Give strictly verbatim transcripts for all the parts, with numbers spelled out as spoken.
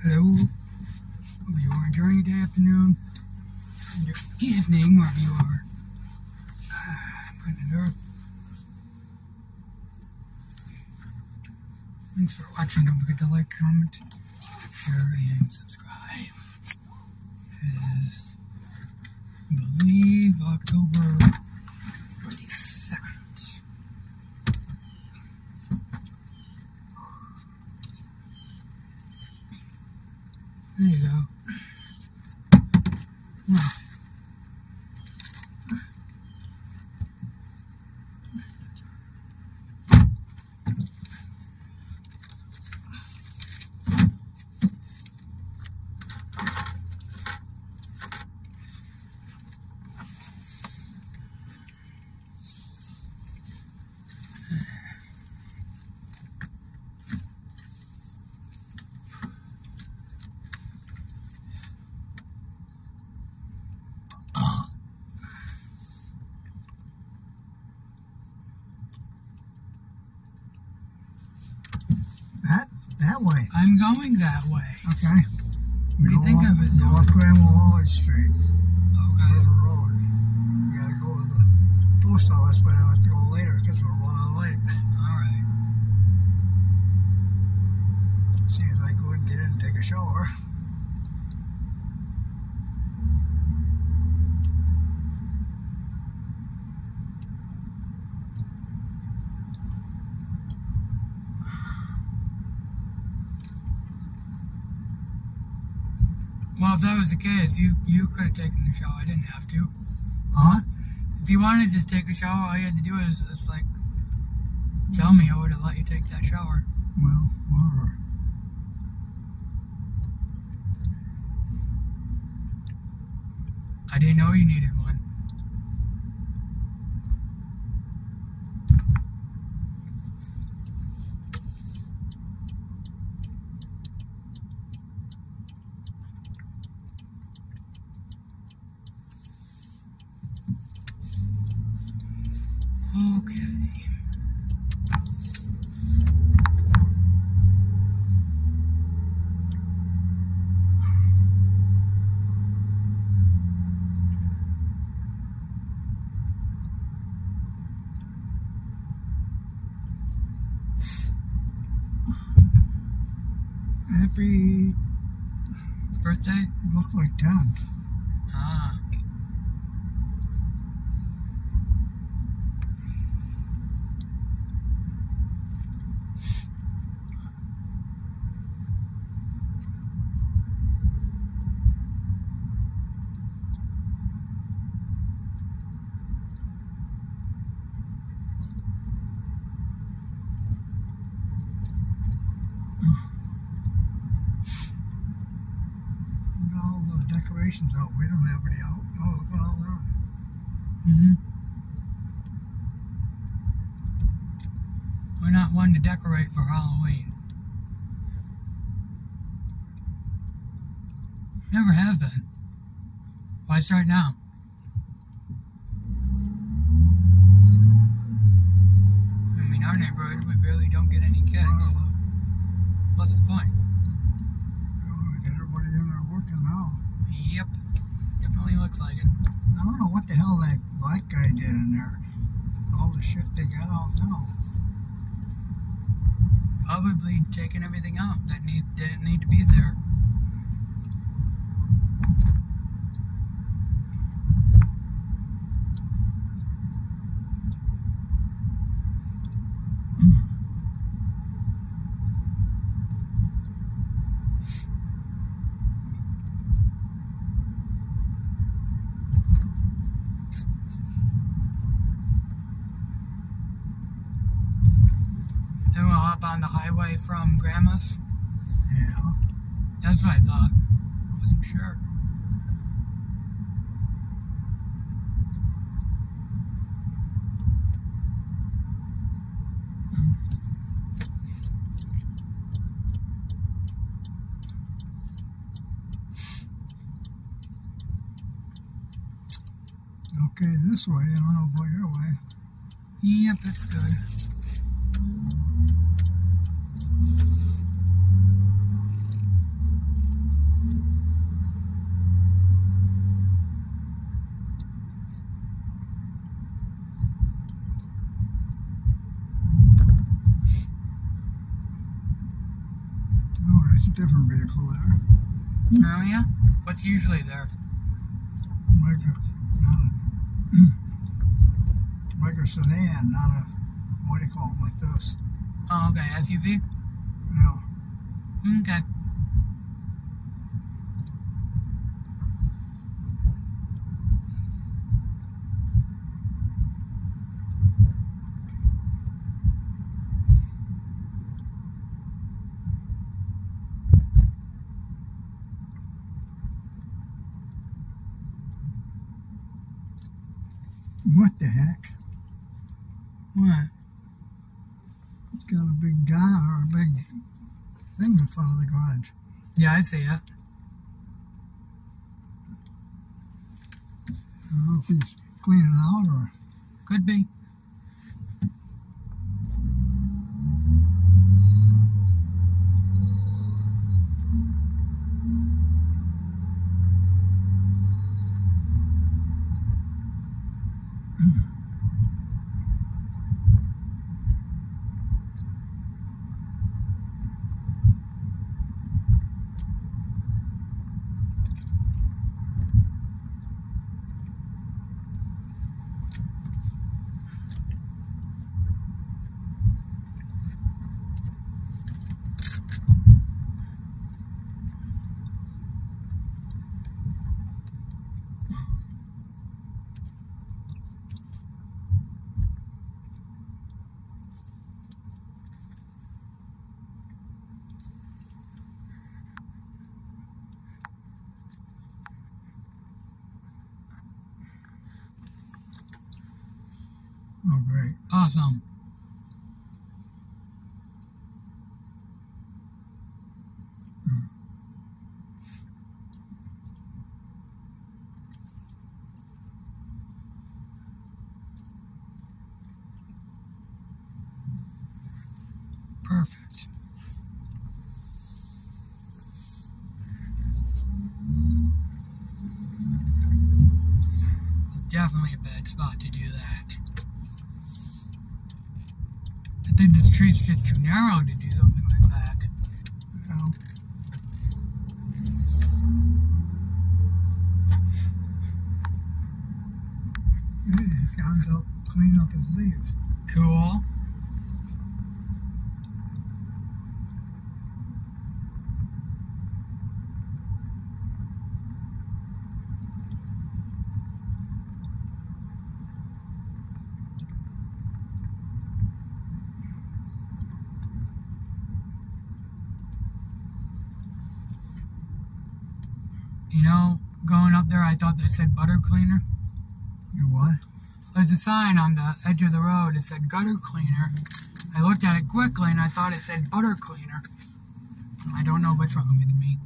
Hello. Hope you are enjoying your day, afternoon, and your evening, wherever you are. Putting it up. Thanks for watching. Don't forget to like, comment, share, and subscribe. It is, I believe, October twenty-second. There you go. Well, That that way. I'm going that way. Okay. What do you go think up, I was go doing? up Grandma Street. Okay. River Road. You gotta go to the post office, but I'll have to go later because we're running late. Alright. See if I could get in and take a shower. Well, if that was the case, you, you could have taken the shower. I didn't have to. Huh? If you wanted to take a shower, all you had to do is, is like, tell me. I would have let you take that shower. Well, whatever. I didn't know you needed one. Okay. Happy Birthday? look like tenth. Ah. All the decorations out. We don't have any out. Oh, look at all that. Mm-hmm. We're not one to decorate for Halloween. Never have been. Why start now? I mean, our neighborhood, we barely don't get any kids, so what's the point? Oh, we got everybody in there working now. Yep. Definitely looks like it. I don't know what the hell that black guy did in there. All the shit they got out now. Probably taking everything out that need didn't need to be there. Then we'll hop on the highway from Grandma's. Yeah. That's what I thought. Wasn't sure. Okay, this way. I don't know about your way. Yep, that's good. There's a different vehicle there. Oh, yeah? What's usually there? Regular, not a, regular sedan, not a, what do you call it, like this. Oh, okay. S U V? Yeah. Okay. What the heck? What? It's got a big guy or a big thing in front of the garage. Yeah, I see it. I don't know if he's cleaning out or... Could be. Oh, great. Awesome. Perfect. Definitely a bad spot to do that. I think this street's just too narrow to do something like that. Yeah. He comes up, cleaning up his leaves. Cool. You know, going up there, I thought that said butter cleaner. You what? There's a sign on the edge of the road. It said gutter cleaner. I looked at it quickly and I thought it said butter cleaner. I don't know what's wrong with me.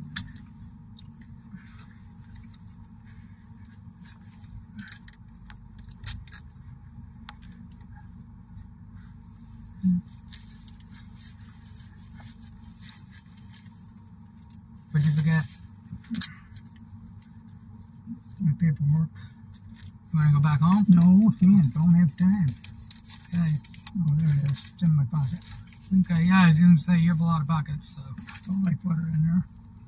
What'd you forget? My paperwork. You want to go back home? No, can't. Don't have time. Okay. Oh, there it is. It's in my pocket. Okay, yeah, I was going to say you have a lot of pockets, so. Don't like butter in there.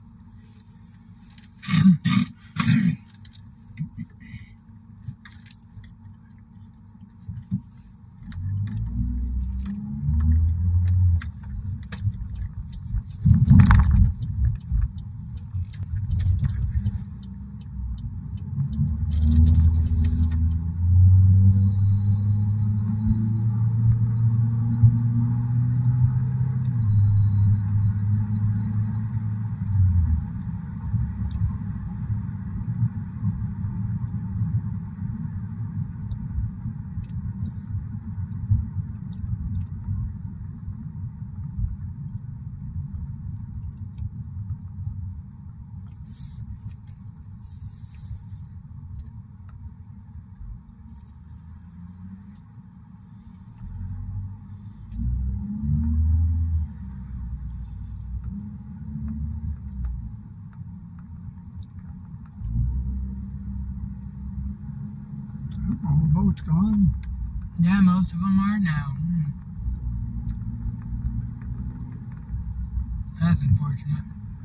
All the boats gone. Yeah, most of them are now. Hmm. That's unfortunate.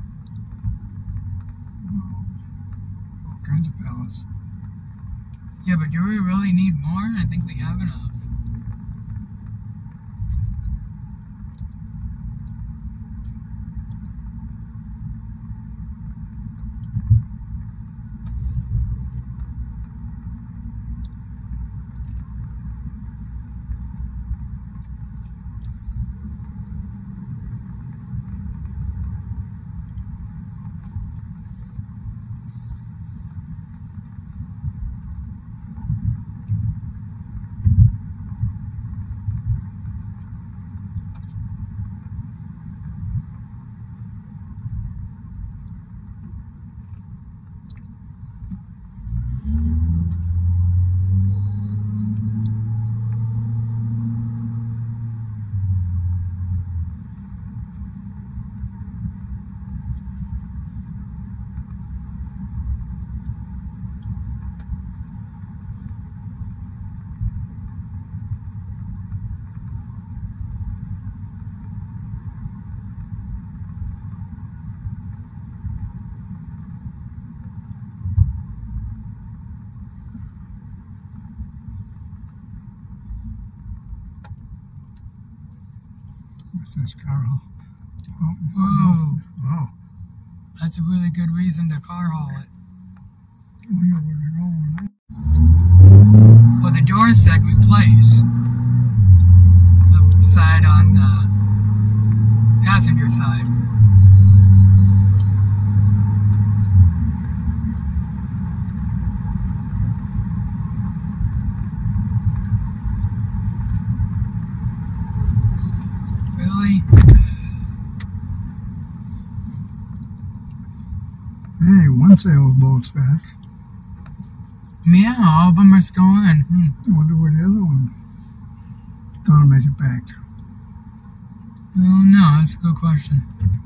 Oh, all kinds of pallets. Yeah, but do we really need more? I think we have enough. What's this car? Oh, oh, Whoa. no. Oh. That's a really good reason to car haul it. I wonder where they're going. Well, the door said replace. The side on the passenger side. Really? Hey, one sailboat's back. Yeah, all of them are still in. Hmm. I wonder where the other one gonna make it back. Well, no, that's a good question.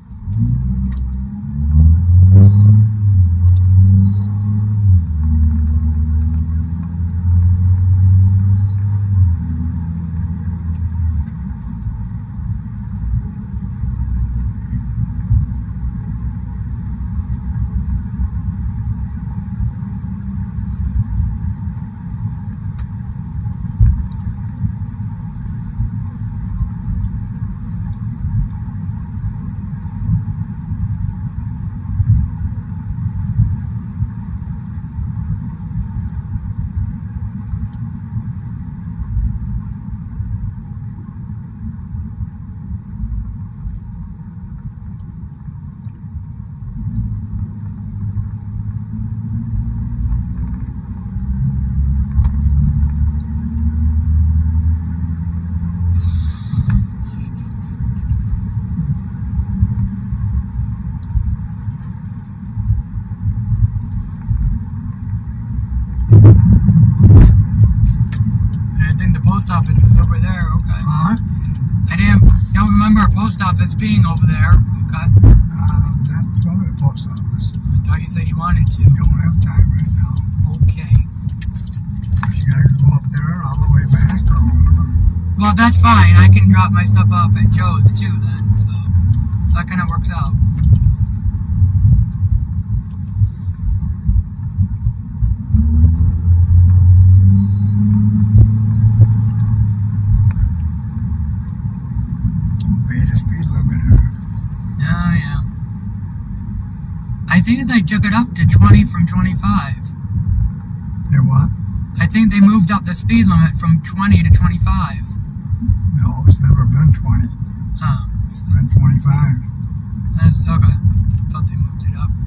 Post office was over there, okay. Huh? I didn't don't remember a post office being over there, okay. Uh, that's over the post office. I thought you said you wanted to. You don't have time right now. Okay. You gotta go up there all the way back or whatever. Well, that's fine. I can drop my stuff off at Joe's too then, so that kind of works out. I think they took it up to twenty from twenty-five. They what? I think they moved up the speed limit from twenty to twenty-five. No, it's never been twenty. Huh. It's been twenty-five. That's okay. I thought they moved it up.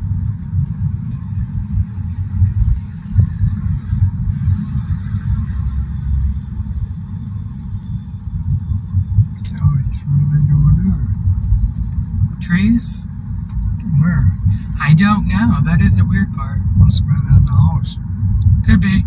Kelly's really doing there. Trees? Where? I don't know. That is the weird part. Must have been in the house. Could be.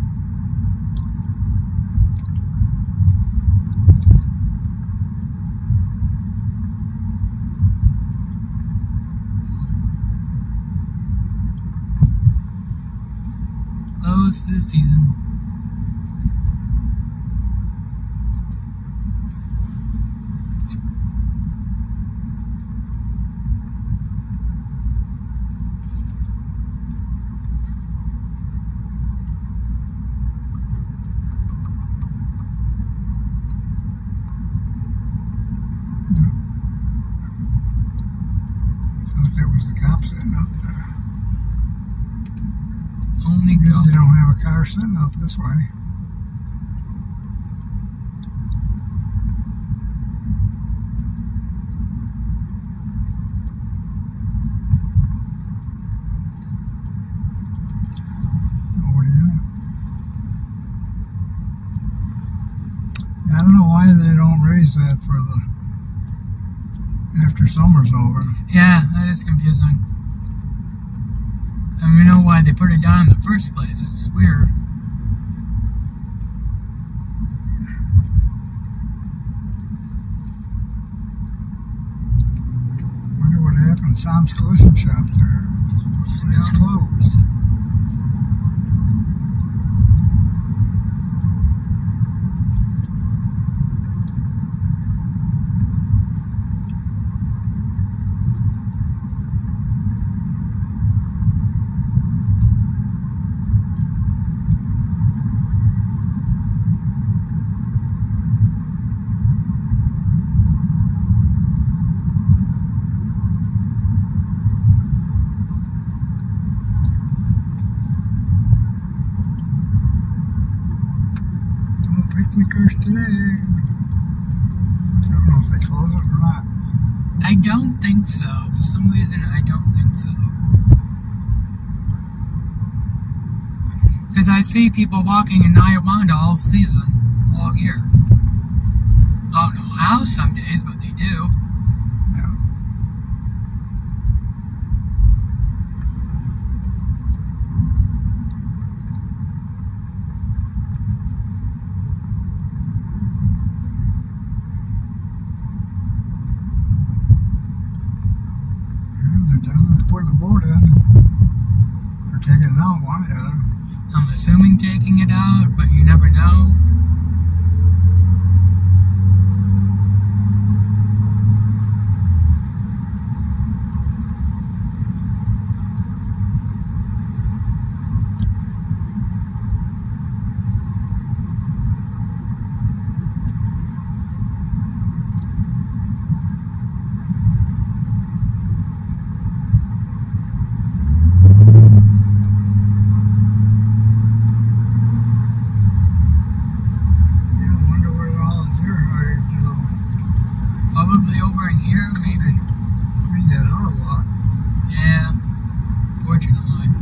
Close for the season. There's the cop sitting up there. Only Usually go. you don't have a car sitting up this way. Nobody in it. I don't know why they don't raise that for the after summer's over. Yeah, that is confusing. And we know why they put it down in the first place. It's weird. Wonder what happened to Sam's collision shop there. It's closed. Picnickers today. I don't know if they close it or not. I don't think so. For some reason, I don't think so. Because I see people walking in Niawanda all season, all year. I don't know how some days, but they do. Yeah. Putting the boat in. Or taking it out, one of the other. I'm assuming taking it out, but you never know. Probably over in here, maybe. We get out a lot. Yeah, fortunately.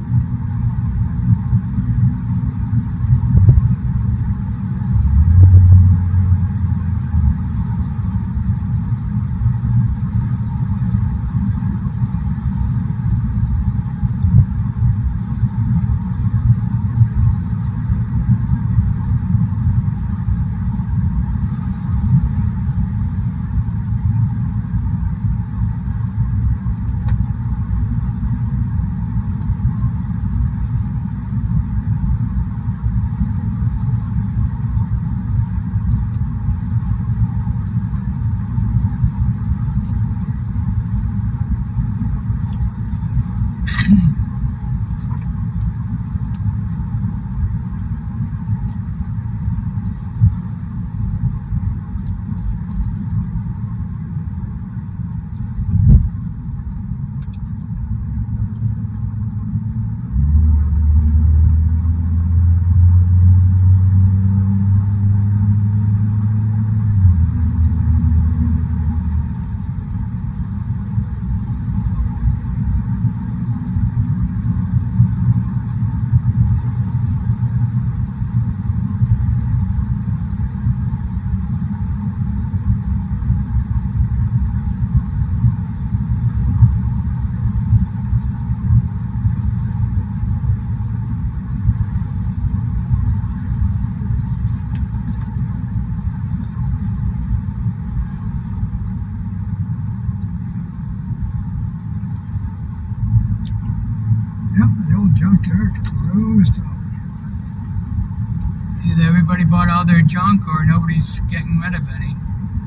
Yep, the old junkyard closed up. Either everybody bought all their junk or nobody's getting rid of any.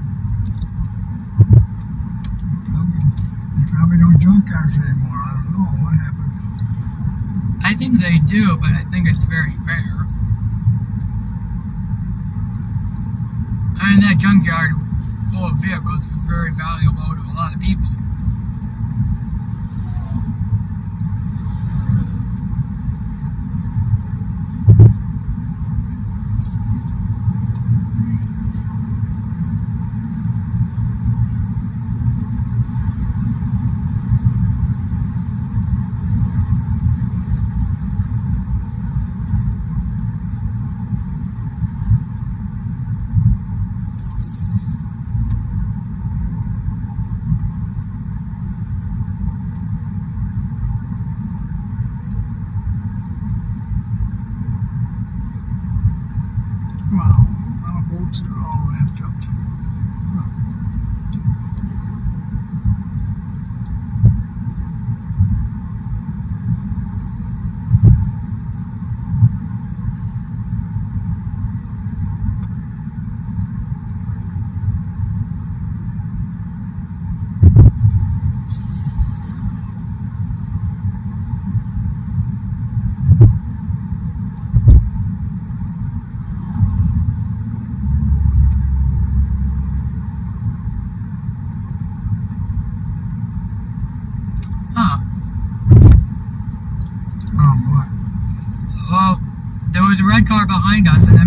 They probably, they probably don't junk cars anymore. I don't know what happened. I think they do, but I think it's very rare. I mean, that junkyard full of vehicles is very valuable to a lot of people.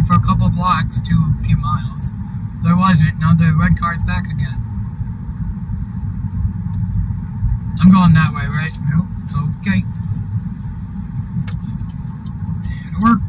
for a couple blocks to a few miles. There wasn't. Now the red car's back again. I'm going that way, right? Yep. Okay. And work.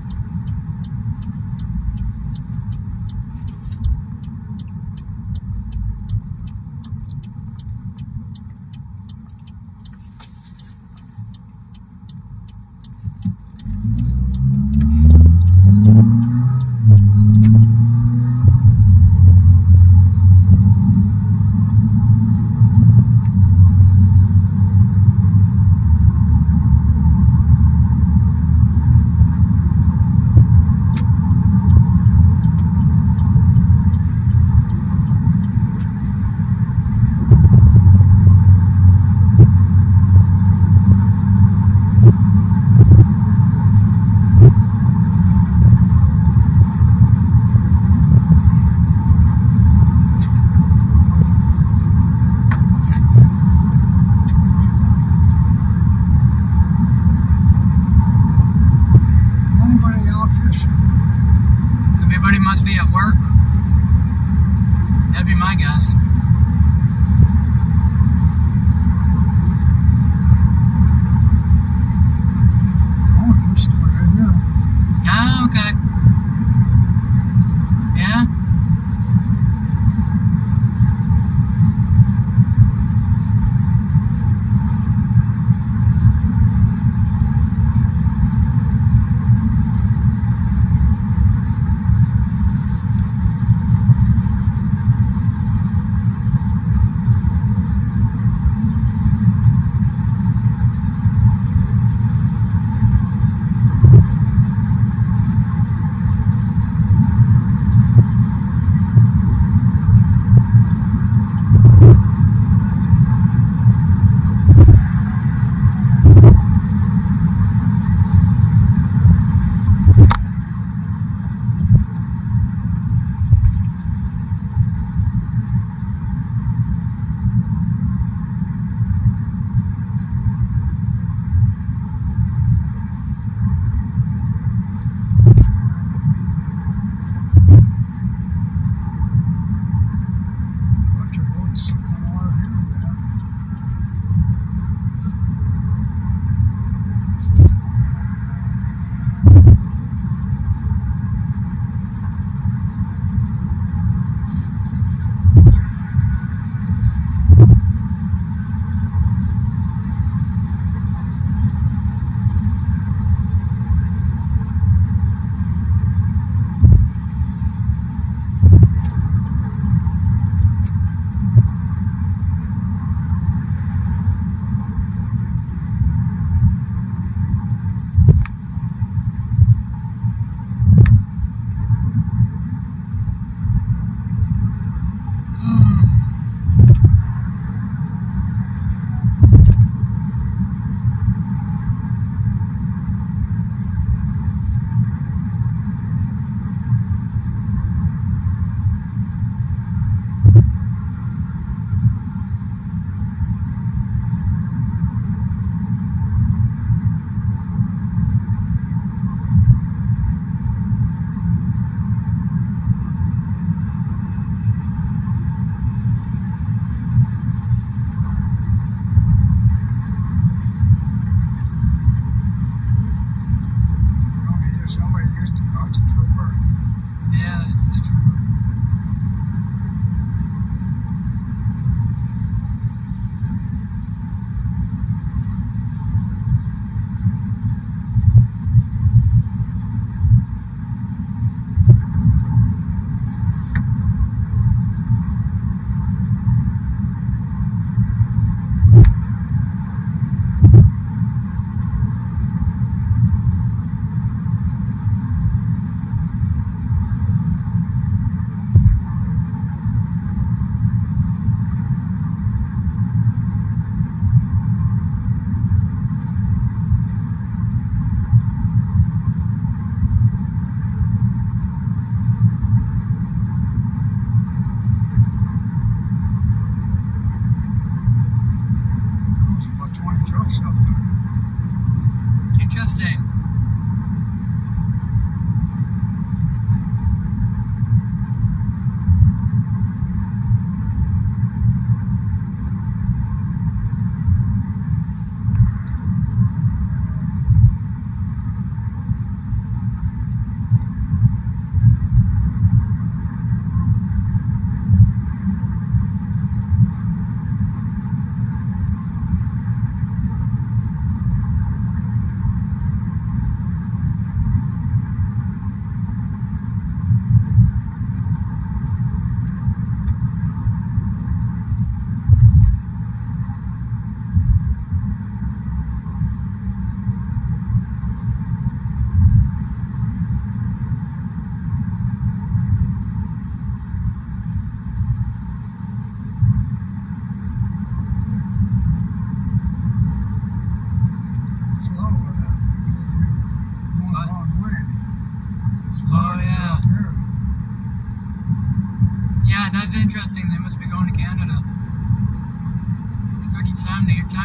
Must be at work. That'd be my guess. Oh, there's somebody right there. Ah, okay. Yeah.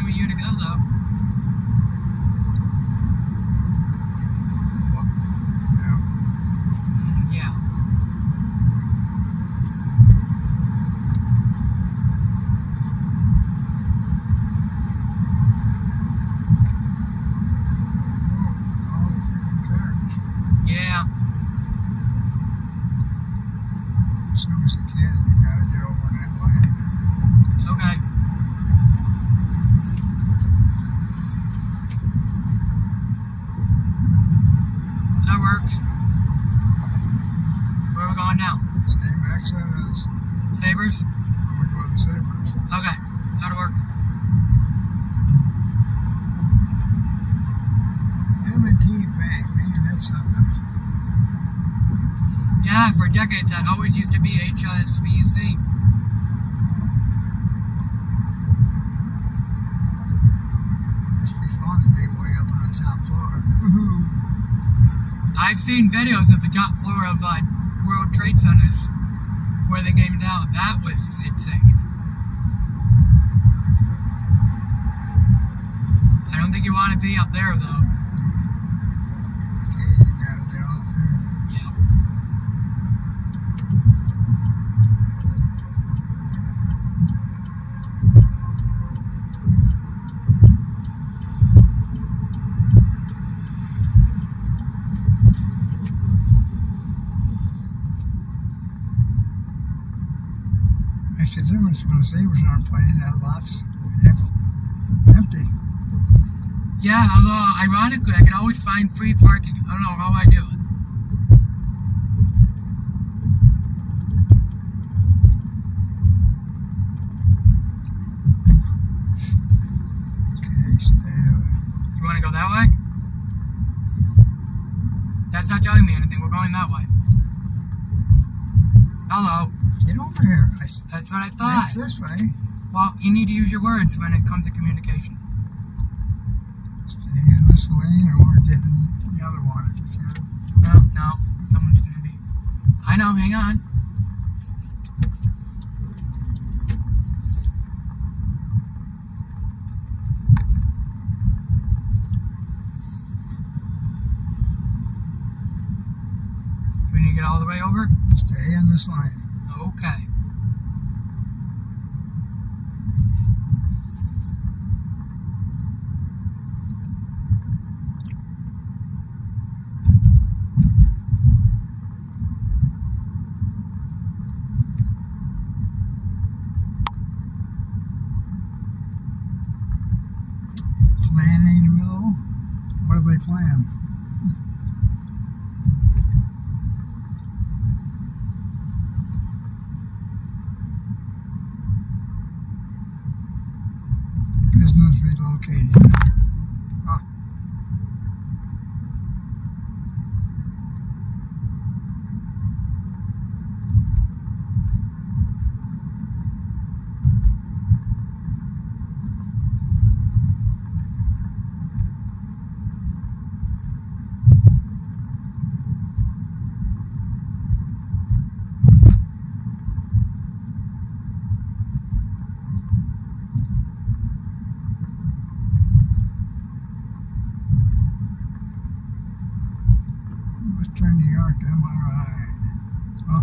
of year to go, though. Yeah. Mm, yeah. Oh, all the freaking cars. Yeah. As soon as you can, you gotta get over that line. Okay. That works. Where are we going now? Same exit as Sabres? when we go to Sabres. Okay. That'll work. M and T Bank, man, that's something. Yeah, for decades that always used to be H S B C. Must be fun to be way up on the top floor. Woohoo! I've seen videos of the top floor of uh, World Trade Centers where they came down. That was insane. I don't think you want to be up there, though. Okay, you gotta get off here. Yeah. Makes a difference when the Sabres aren't playing. That lot's empty. Yeah, although, ironically, I can always find free parking. I don't know how I do it. Okay, stay there. You want to go that way? That's not telling me anything. We're going that way. Hello. Get over here. I s- That's what I thought. It's this way. Well, you need to use your words when it comes to communication. Stay in this lane or get in the other one if you can. No, no. Someone's going to be... I know, hang on. We need to get all the way over? Stay in this lane. Okay. Planning mill? What are they playing? Business relocating. Ah. Western New York M R I. Oh.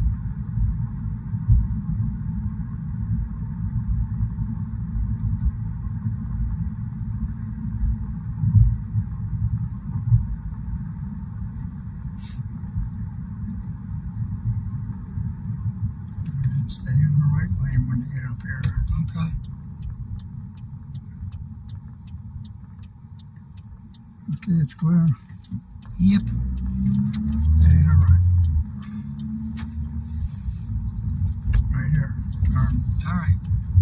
Stay in the right lane when you get up here. Okay. Okay, it's clear. Yep. Stay in the right. Right here. Turn. All right.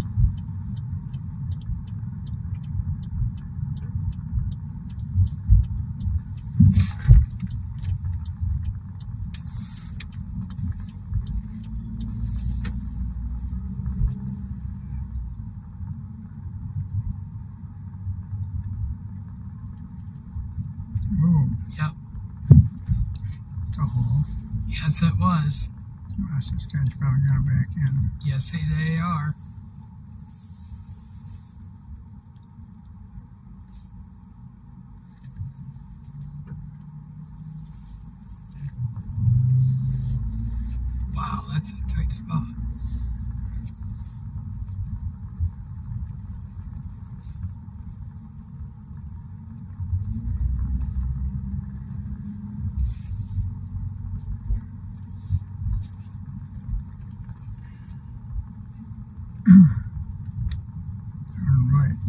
Ooh, Yep. it's a hole. Yes, it was. Gosh, this guy's probably gonna back in. Yes, see, they are.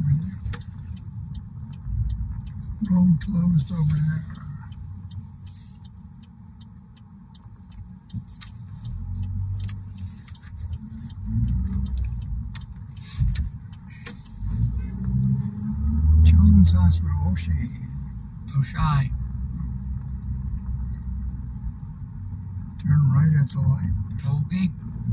Road closed over there. Children's Hospital, O'Shea. O'Shea. Turn right at the light. Okay.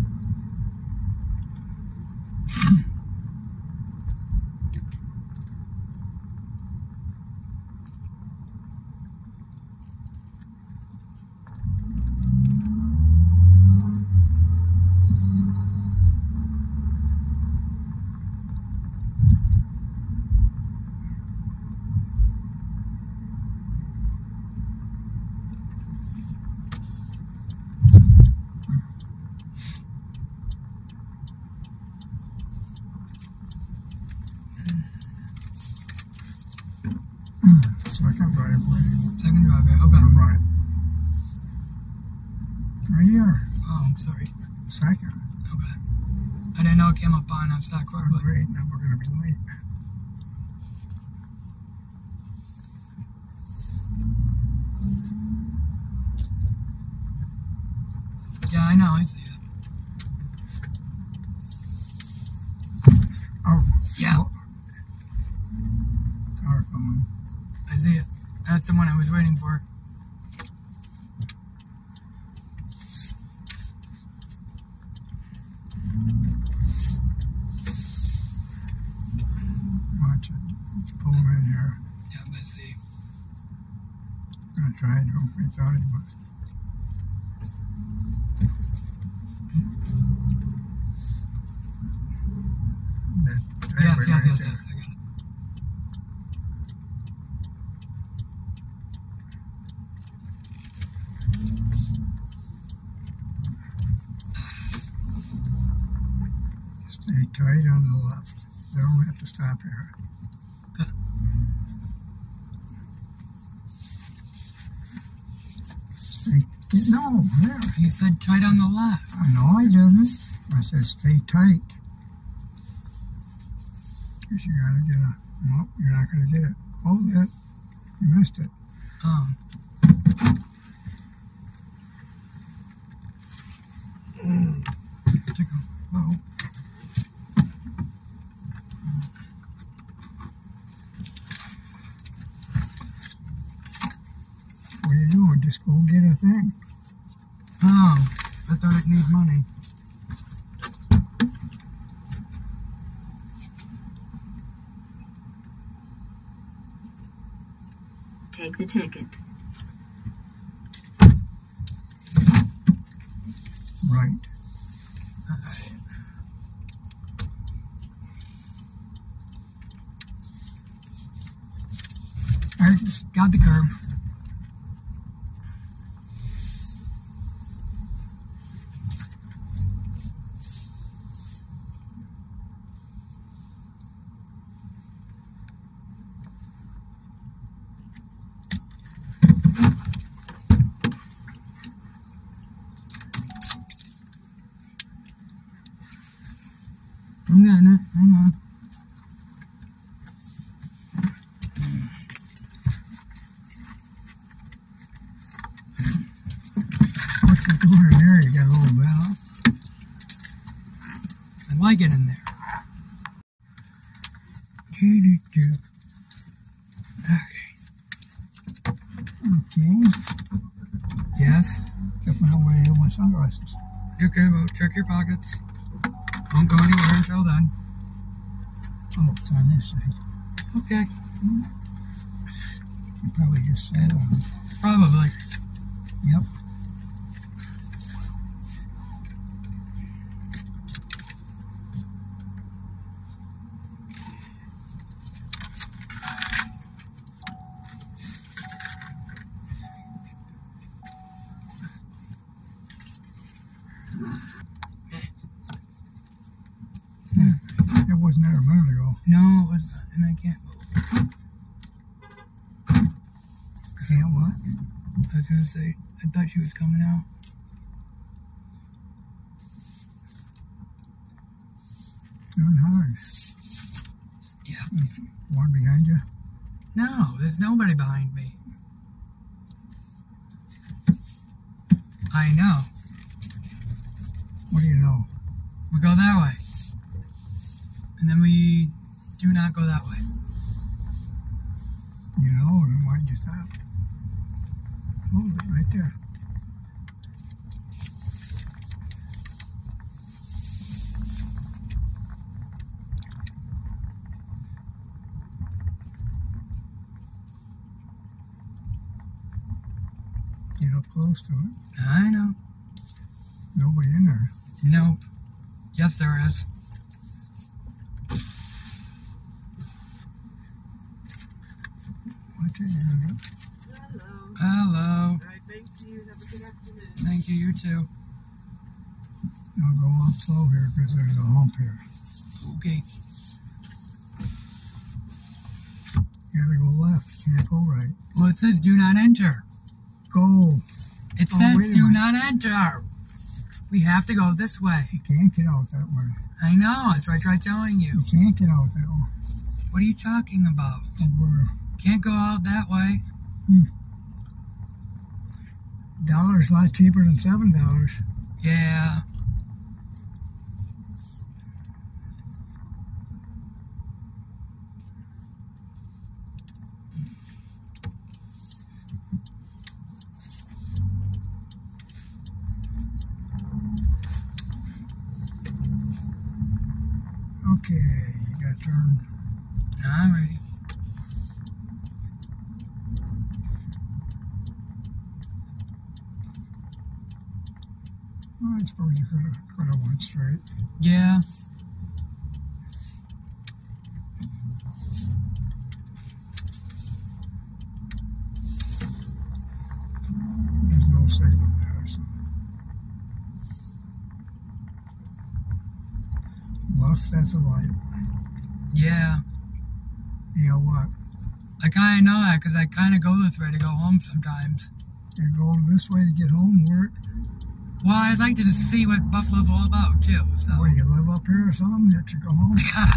Second driveway. Second driveway, okay. Turn right. Right here. Oh, I'm sorry. Second. Okay. I didn't know it came up on uh, Stock Road. But... Great, now we're going to be late. Yeah, I know, I see it. Oh, yeah. Slow. Car coming. I see it. That's the one I was waiting for. Watch it. It's pulling in here. Yeah, I see. I'm going to try to. We thought he was. That Yes, driveway yes, right yes, there. yes, I got it. Stay tight on the left. They don't have to stop here. Okay. Stay. No, there. You said tight on the left. I know I didn't. I said stay tight. Because you got to get a. Well, you're not going to get it. Hold it. You missed it. Oh. Mm. Take a whoa. What are you doing? Just go get a thing. Oh, I thought it needed money. Take the ticket. Right. Alright. I got the curb. I'm getting it. Hang on. What you doing in there? You got a little bell. I like it in there. Do-do-do. Okay. Okay. Yes? Just now where you my sunglasses. Okay, well, check your pockets. Don't go anywhere until then. Oh, it's on this side. Okay. You probably just sat on it. Probably. Yep. It wasn't there a minute ago. No, it was, and I can't move. You can't what? I was gonna say, I thought she was coming out. Doing hard. Yeah. One behind you? No, there's nobody behind me. I know. What do you know? We go that way. And then we do not go that way. You know, then why'd you stop? Hold it right there. Get up close to it. I know. Nobody in there. Nope. Yes, there is. Watch it, Andrew. Hello. Hello. Right, thank you. Have a good afternoon. Thank you, you too. I'll go off slow here because there's a hump here. Okay. You gotta go left. You can't go right. Well, it says do not enter. Go. It Oh, says wait a do minute. not enter. We have to go this way. You can't get out that way. I know. That's what I tried telling you. You can't get out that way. What are you talking about? From where? Can't go out that way. Hmm. Dollar's a lot cheaper than seven dollars. Yeah. Okay, you got to turn. I'm ready. Well, I suppose you could have could have went straight. Yeah. There's no signal there, so. Left, that's a light. Yeah. Yeah, what? I kind of know that because I kind of go this way to go home sometimes. You go this way to get home, work? Well, I'd like to just see what Buffalo's all about, too, so. What, do you live up here or something that you go home?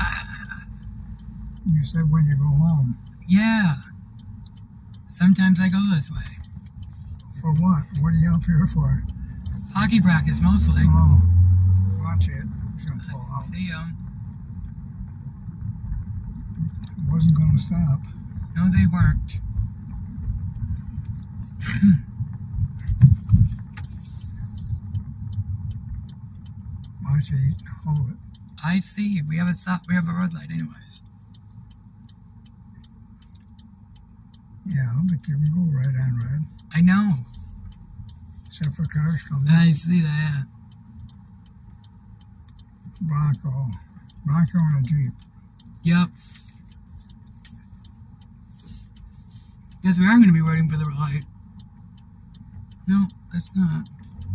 You said when you go home. Yeah. Sometimes I go this way. For what? What are you up here for? Hockey practice, mostly. Oh, watch it. It's gonna fall out. See 'em. It wasn't gonna stop. No, they weren't. Watch it. Hold it. I see. We have a stop. We have a red light, anyways. Yeah, but you can go right on red. I know. Except for cars coming. I see that. Bronco. Bronco and a Jeep. Yep. Guess we are going to be waiting for the red light. No, that's not.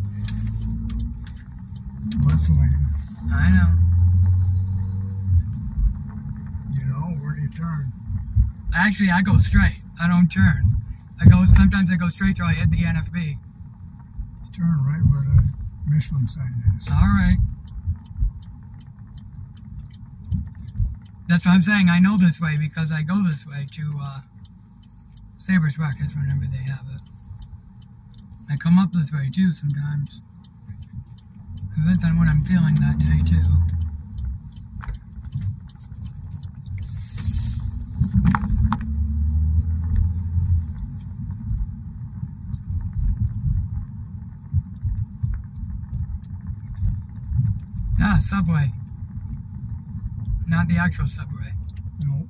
Left lane. I know. You know, where do you turn? Actually, I go straight. I don't turn. I go. Sometimes I go straight till I hit the N F B. Turn right where the Michelin sign is. All right. That's what I'm saying. I know this way because I go this way to uh, Sabres practice whenever they have it. I come up this way too sometimes. Depends on what I'm feeling that day too. Ah, subway. Not the actual subway. No.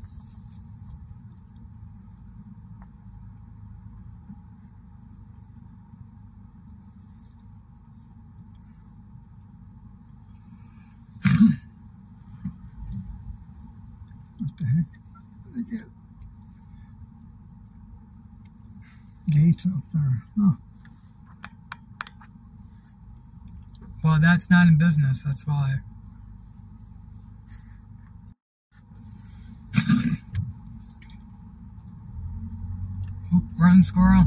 What the heck? They get gates up there. Huh. Well, that's not in business, that's why. Oop, run, squirrel.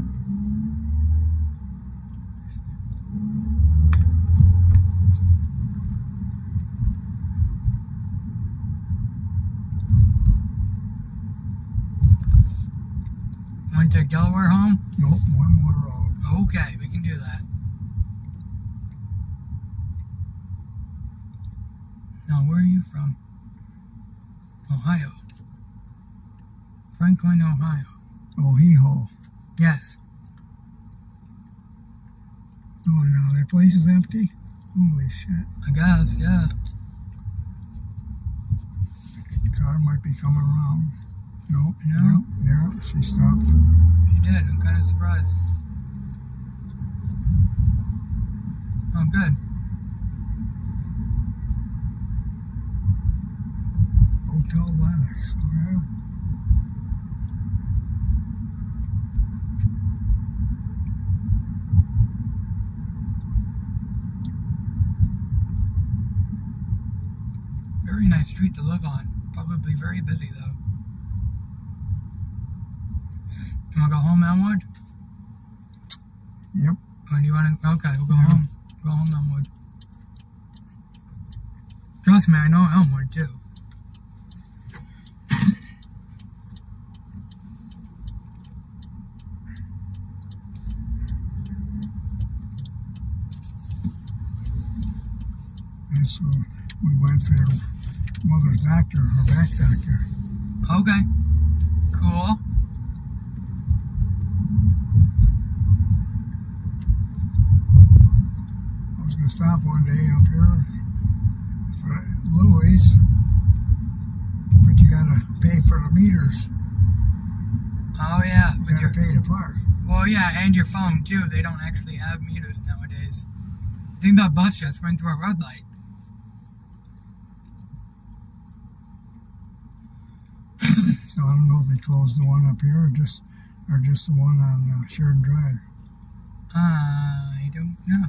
want to take Delaware home? Nope, one more road. Okay, we can do that. Now, where are you from? Ohio. Franklin, Ohio. Oh, hee-haw. Yes. Oh, now that place is empty? Holy shit. I guess, yeah. The car might be coming around. Nope. No? Yeah, yeah, she stopped. She did. I'm kind of surprised. Oh, good. Hotel Lennox. Oh, yeah. Very nice street to live on. Probably very busy, though. You want to go home, Elmwood? Yep. Or do you want to? Okay, we'll go Yeah. home. Go home, Elmwood. Trust me, I know Elmwood, too. And so we went for mother's doctor, her back doctor. Okay. Cool. I was going to stop one day up here for Louis, but you got to pay for the meters. Oh, yeah. You With got your, to pay to park. well, yeah, and your phone, too. They don't actually have meters nowadays. I think that bus just went through a red light. So I don't know if they closed the one up here or just or just the one on uh, Sheridan Drive. I don't know.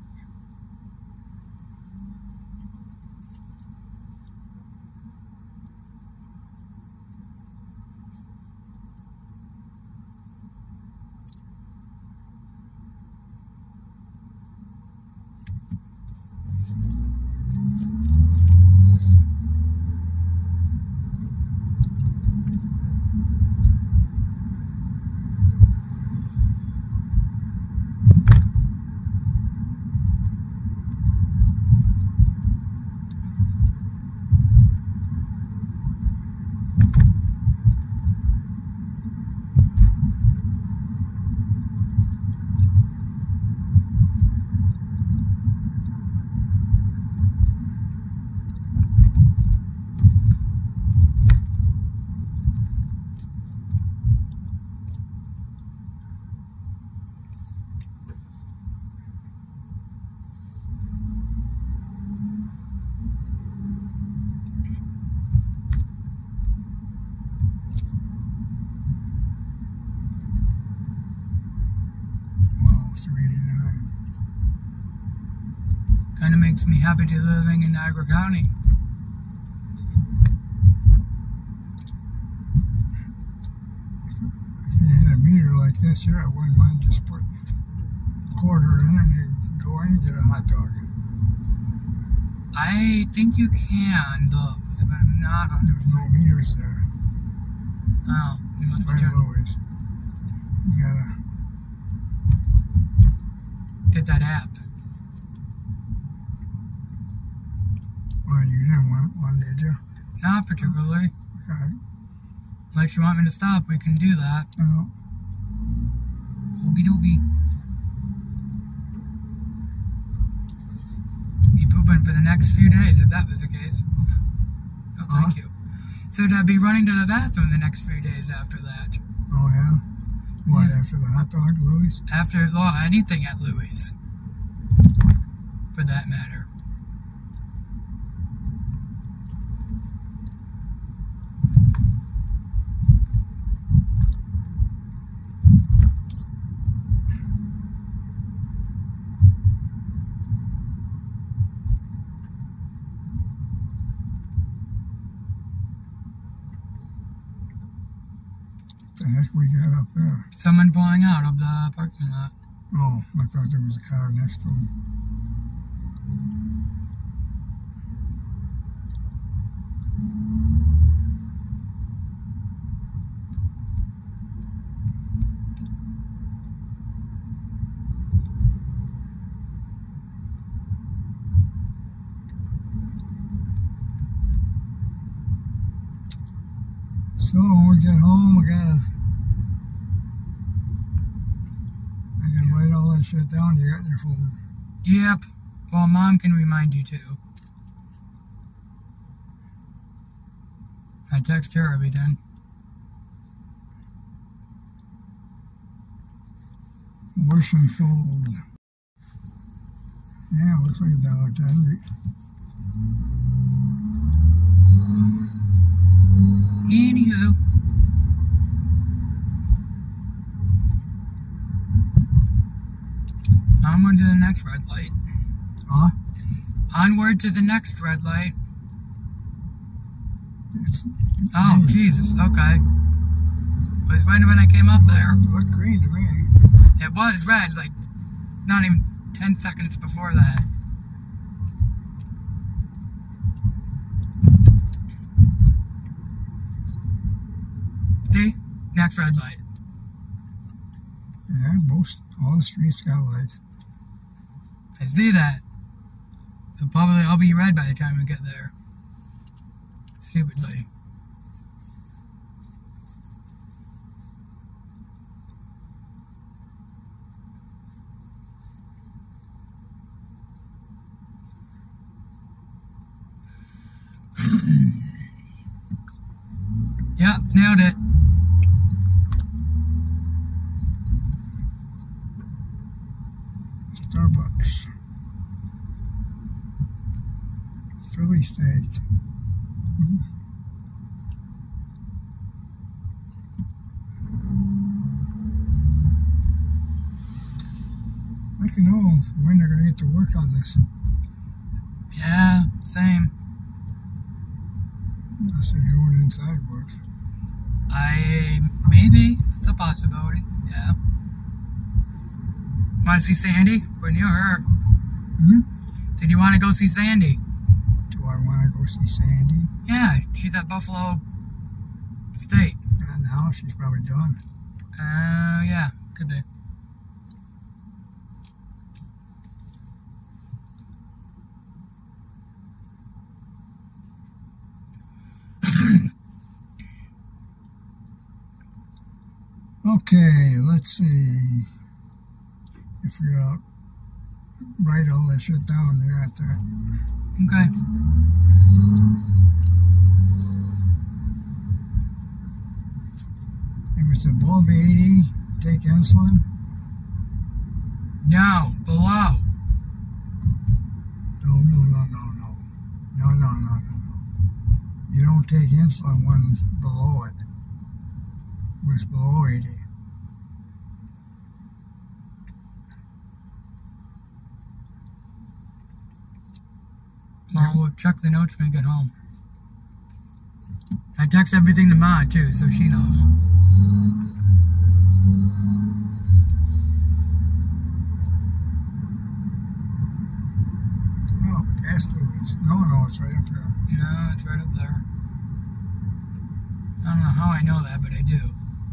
three eighty-nine. Kind of makes me happy to be living in Niagara County. If you had a meter like this here, I wouldn't mind just put a quarter in and you go in and get a hot dog. I think you can, though, but I'm not one hundred There's no percent. meters there. Oh, you must have Right, turned, Louis. You gotta. get that app. Well, you didn't want one, did you? Not particularly. Okay. Unless you want me to stop, we can do that. No. Okie dokie. Be pooping for the next few days if that was the case. Oof. Oh, Huh? thank you. So to be running to the bathroom the next few days after that. Oh, yeah? What, Yeah. after the hot dog, Louis? After, well, anything at Louis. For that matter. The heck we got up there? Someone pulling out of the parking lot. Oh, I thought there was a car next to him. So when we get home, I gotta, I gotta write all that shit down you got in your phone. Yep. Well, Mom can remind you too. I text her everything. Worsenfold. Yeah, looks like a dollar ten. Anywho. Onward to the next red light. Huh? Onward to the next red light. It's Oh, green. Jesus, okay. It was right when I came up there. It looked green to me. It was red, like, not even ten seconds before that. See? Next red light. Yeah, most, all the streets got lights. I see that. It'll probably all be red by the time we get there. Stupidly. Yep, nailed it. Starbucks. Philly steak. Mm. I can know when they're going to get to work on this. Yeah, same. Unless they're doing inside work. I, maybe, it's a possibility, yeah. Want to see Sandy? We're near her. Hmm? Did you want to go see Sandy? Do I want to go see Sandy? Yeah, she's at Buffalo State. Not now, she's probably done. Uh, yeah, could be. Okay, let's see. If we uh, write all that shit down there at that. Okay. If it's above eighty, take insulin. No, below. No, no, no, no, no. No, no, no, no, no. You don't take insulin when it's below it. When it's below eighty. Well, we'll check the notes when we get home. I text everything to Ma, too, so she knows. Oh, gas buoys. No, no, it's right up there. No, it's right up there. I don't know how I know that, but I do.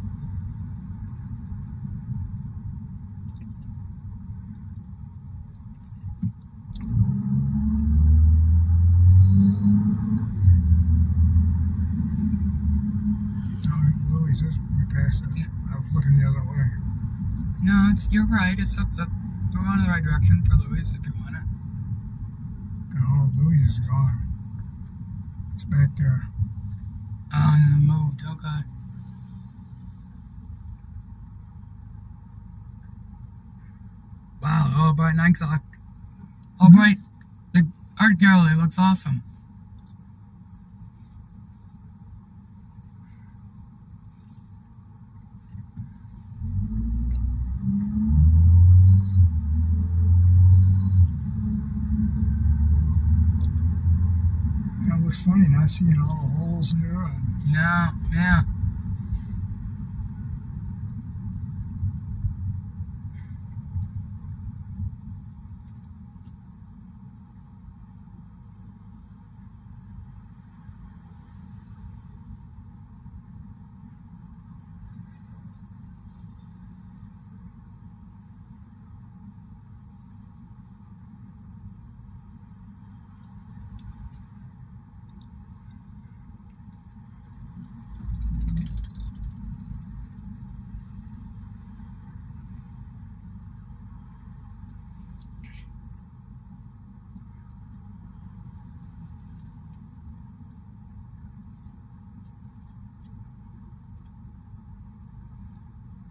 No, Louis, this we passed it. I was looking the other way. No, it's, you're right. It's up the... We're going in the right direction for Louis if you want it. No, Louis is gone. It's back there. Oh, moved. Okay. Wow, Albright nine o'clock. Albright, the art gallery looks awesome. Yeah, it looks funny not seeing all the holes there. And No, yeah.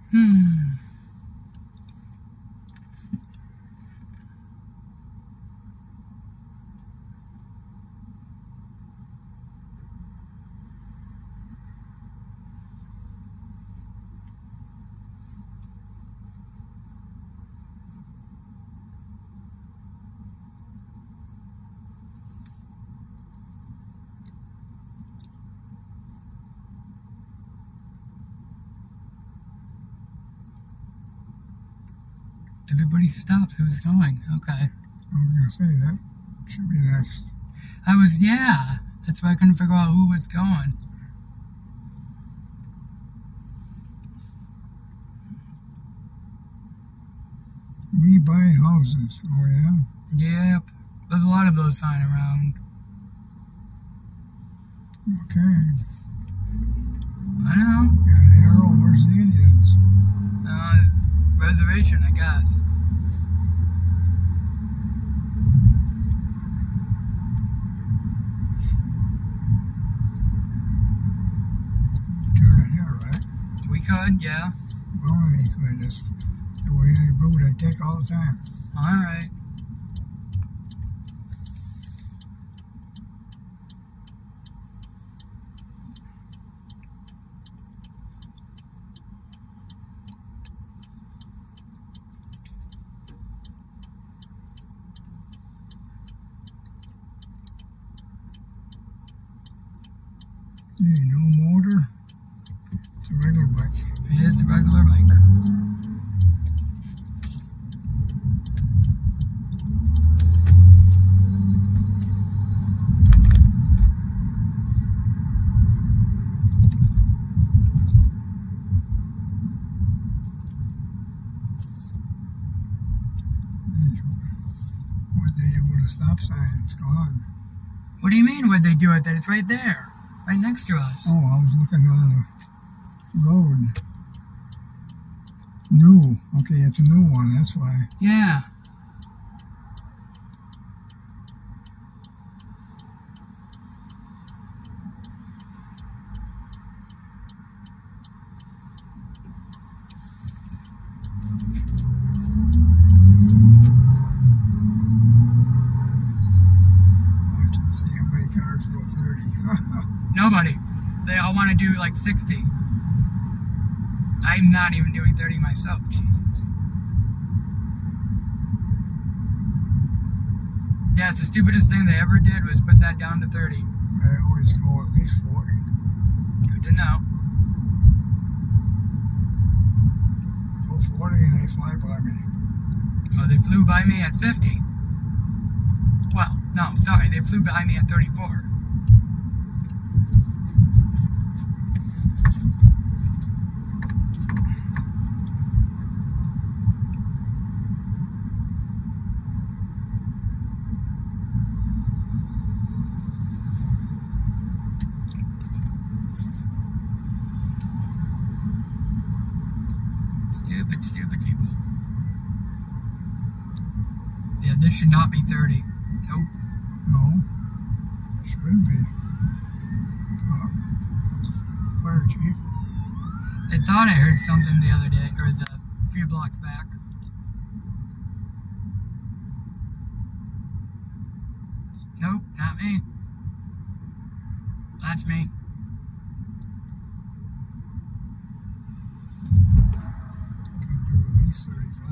Hmm. Everybody stops. Who's going? Okay. I was gonna say that should be next. I was, yeah. That's why I couldn't figure out who was going. We buy houses. Oh yeah. Yep. There's a lot of those signs around. Okay. I know. Got an arrow. Where's the Indians? Uh, reservation, I guess. Turn it here, right? We could, yeah. Well, they could. That's the way I road I take all the time. Alright. Hey, no motor. It's a regular bike. It is a regular bike. What they do with a stop sign? It's gone. What do you mean, what'd they do with it? It's right there. Right next to us. Oh, I was looking down the road. New. Okay, it's a new one. That's why. Yeah. Watch and see how many cars go thirty. Nobody. They all want to do like sixty. I'm not even doing thirty myself. Jesus. Yeah, it's the stupidest thing they ever did was put that down to thirty. I always go at least forty. Good to know. Go forty and they fly by me. Oh, they flew by me at fifty. Well, no, sorry, they flew by me at thirty-four. Stupid, stupid people. Yeah, this should not be thirty. Nope. No. Shouldn't be. Uh, that's a fire chief. I thought I heard something the other day, or the a few blocks back. Nope, not me. That's me. Could do at least thirty-five.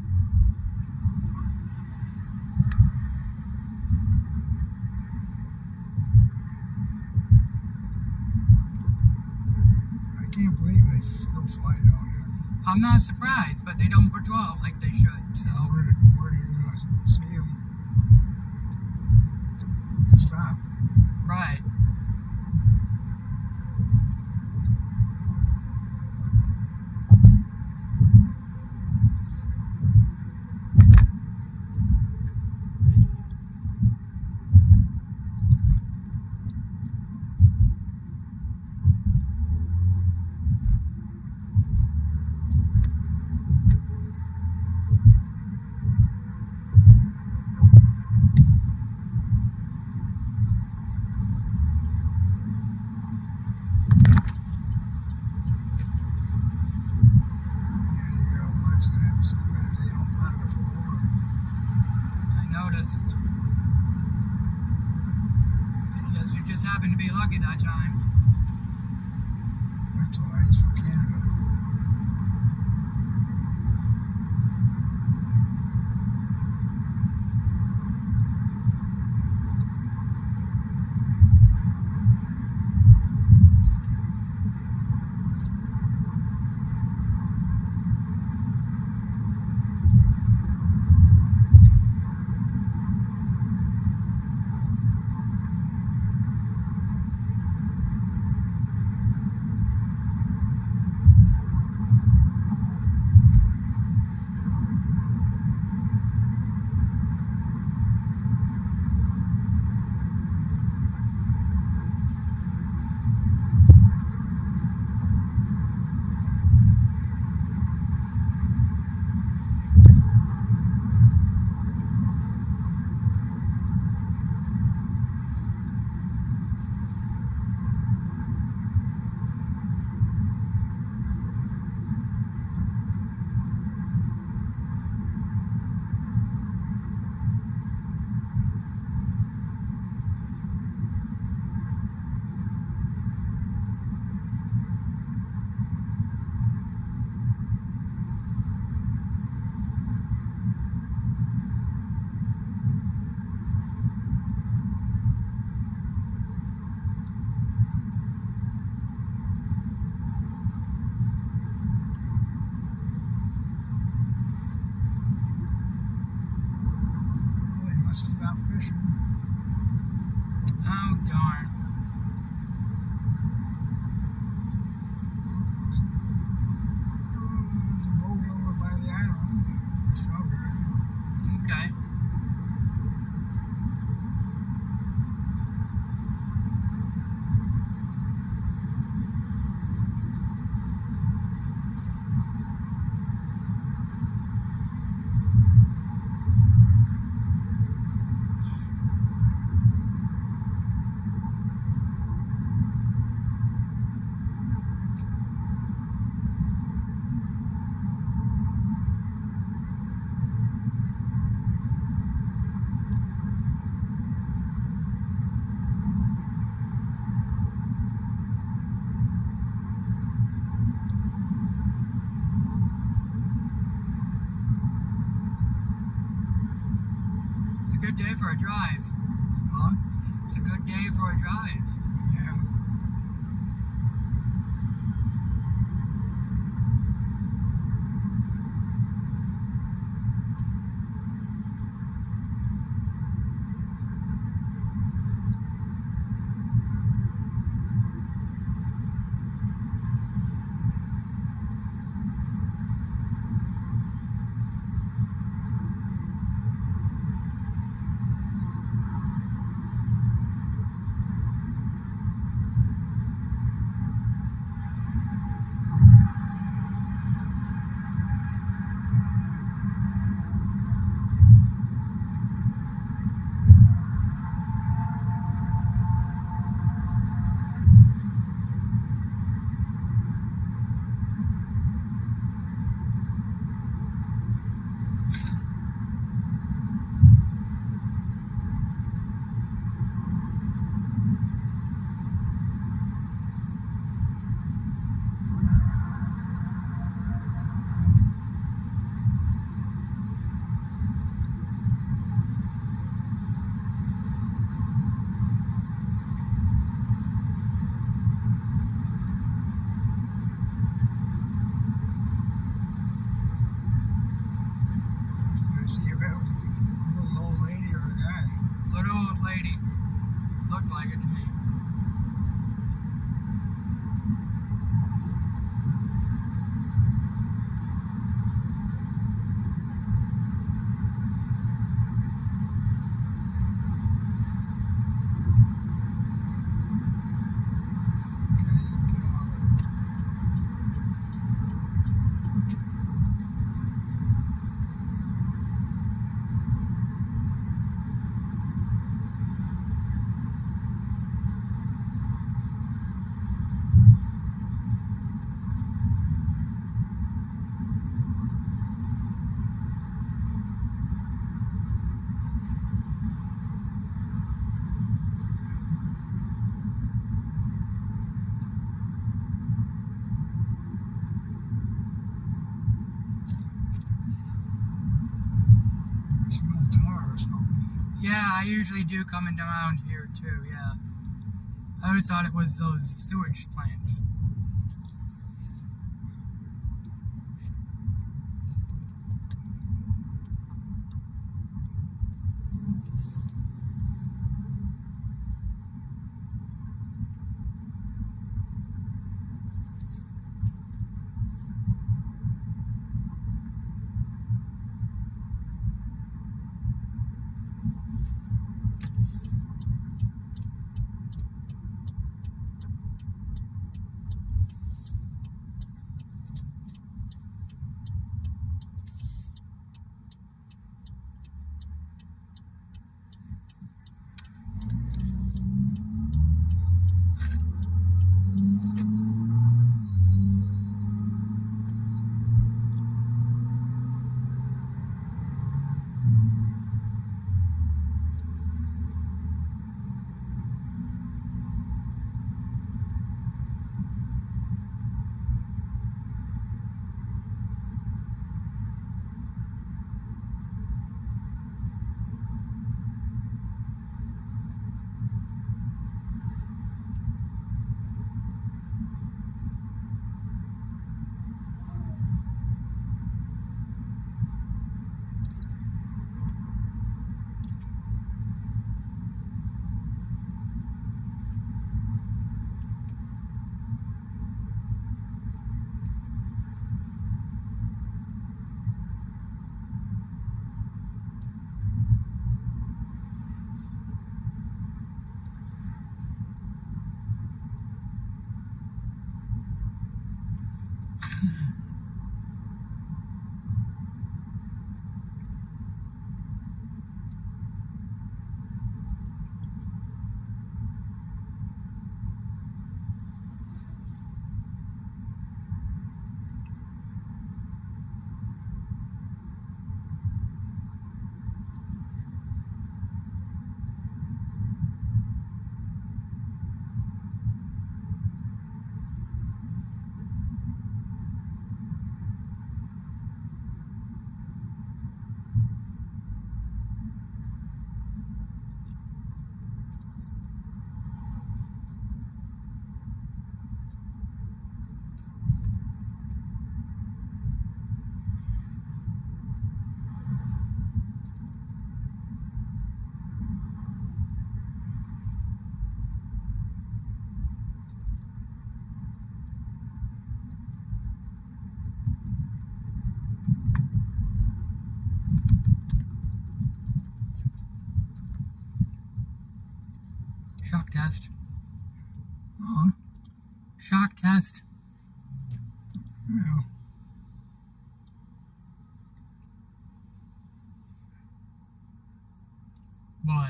I can't believe they still fly down here. I'm not surprised, but they don't patrol like they should, so. Where, where are you going to see them? Stop. Right. my time. That's why he's from Canada. Must have stopped fishing. Oh, darn. Oh, there's a boat over by the island. Strawberry. Okay. It's a good day for a drive. Huh? It's a good day for a drive. Yeah. Yeah, I usually do come in around here too, yeah. I always thought it was those sewage plants. Shock test. Huh? Shock test. Yeah. What?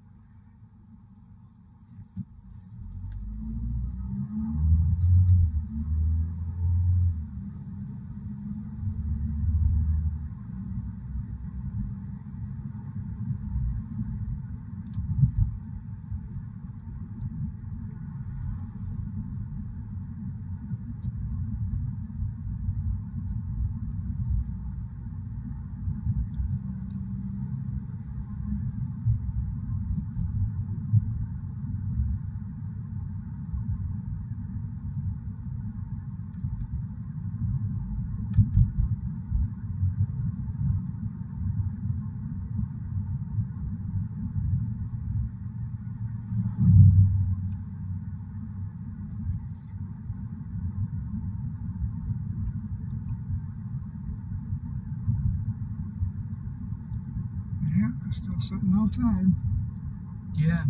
Yeah, there's still sitting all time. Yeah.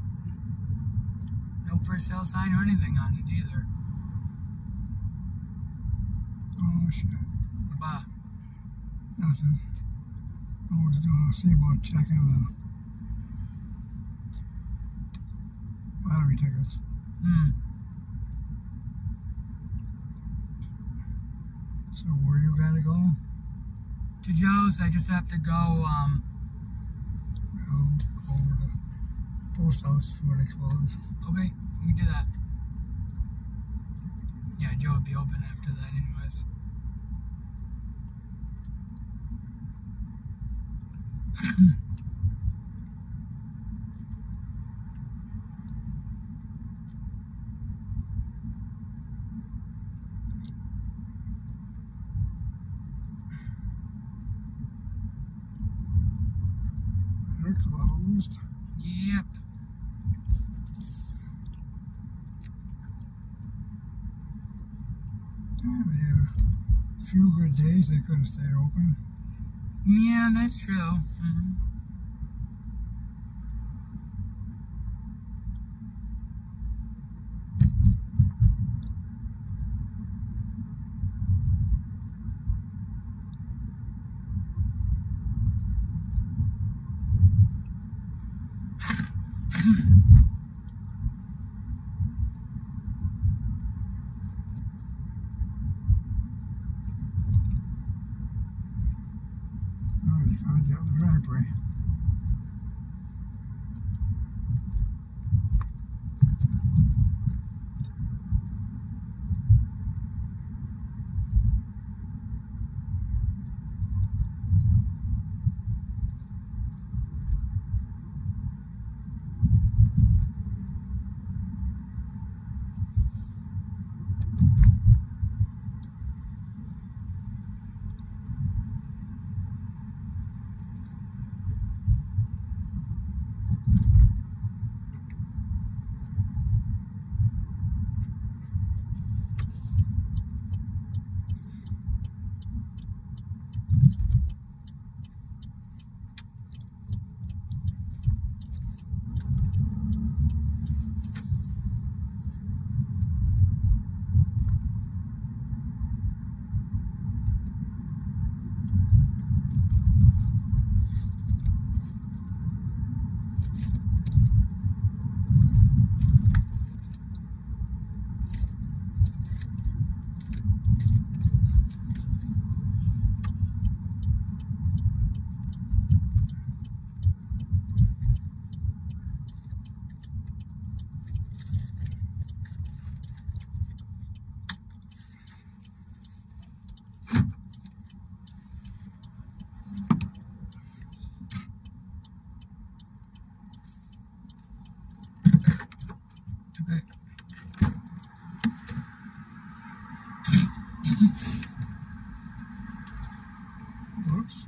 No for sale sign or anything on it either. Oh, shit. But Nothing. I was going to see about checking the lottery tickets. hmm. So where you gotta go? To Joe's, I just have to go, um, Well, go over to the post office before they close. okay, we can do that. Yeah, Joe would be open after that anyways. closed. Yep. Yeah, they had a few good days. They could have stayed open. Yeah, that's true. Mm-hmm. Oh, they found out the driveway. Whoops.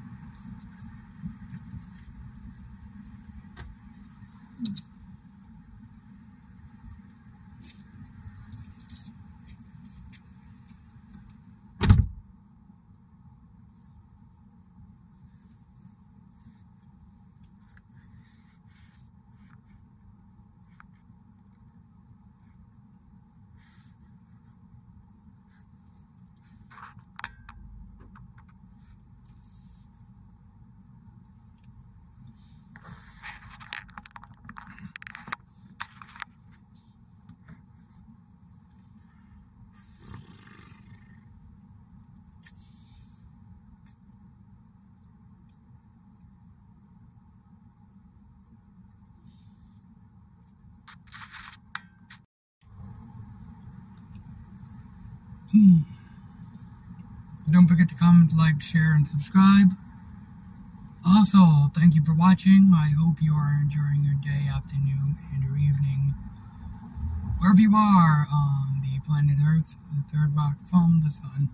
Hmm. Don't forget to comment, like, share, and subscribe. Also, thank you for watching. I hope you are enjoying your day, afternoon, and or evening, wherever you are on the planet Earth, the third rock from the sun.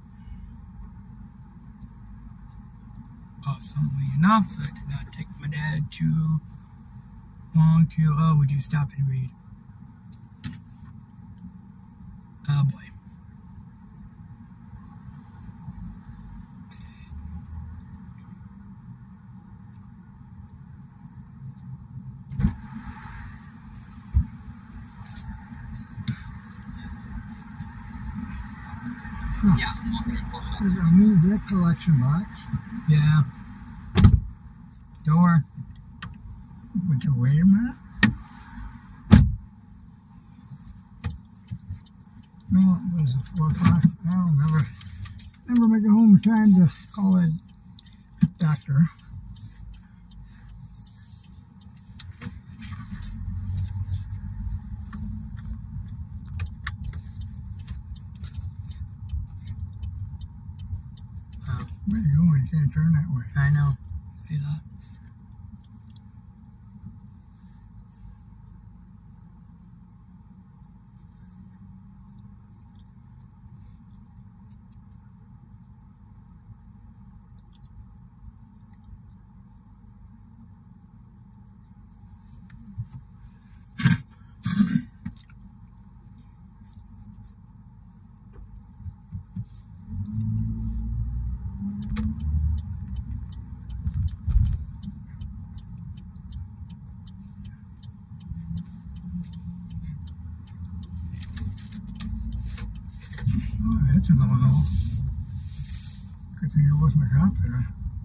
Awesomely enough, I did not take my dad too long to... Oh, would you stop and read? Oh boy. Huh. Yeah, I'm walking close up. There's a new Vic collection box. Yeah. Door. Would you wait a minute? Well, it was four o'clock. I'll never, never make it home in time to call that doctor. Wow. Where you going? You can't turn that way. I know. See that? That's a no-no. Good thing there wasn't a cop there.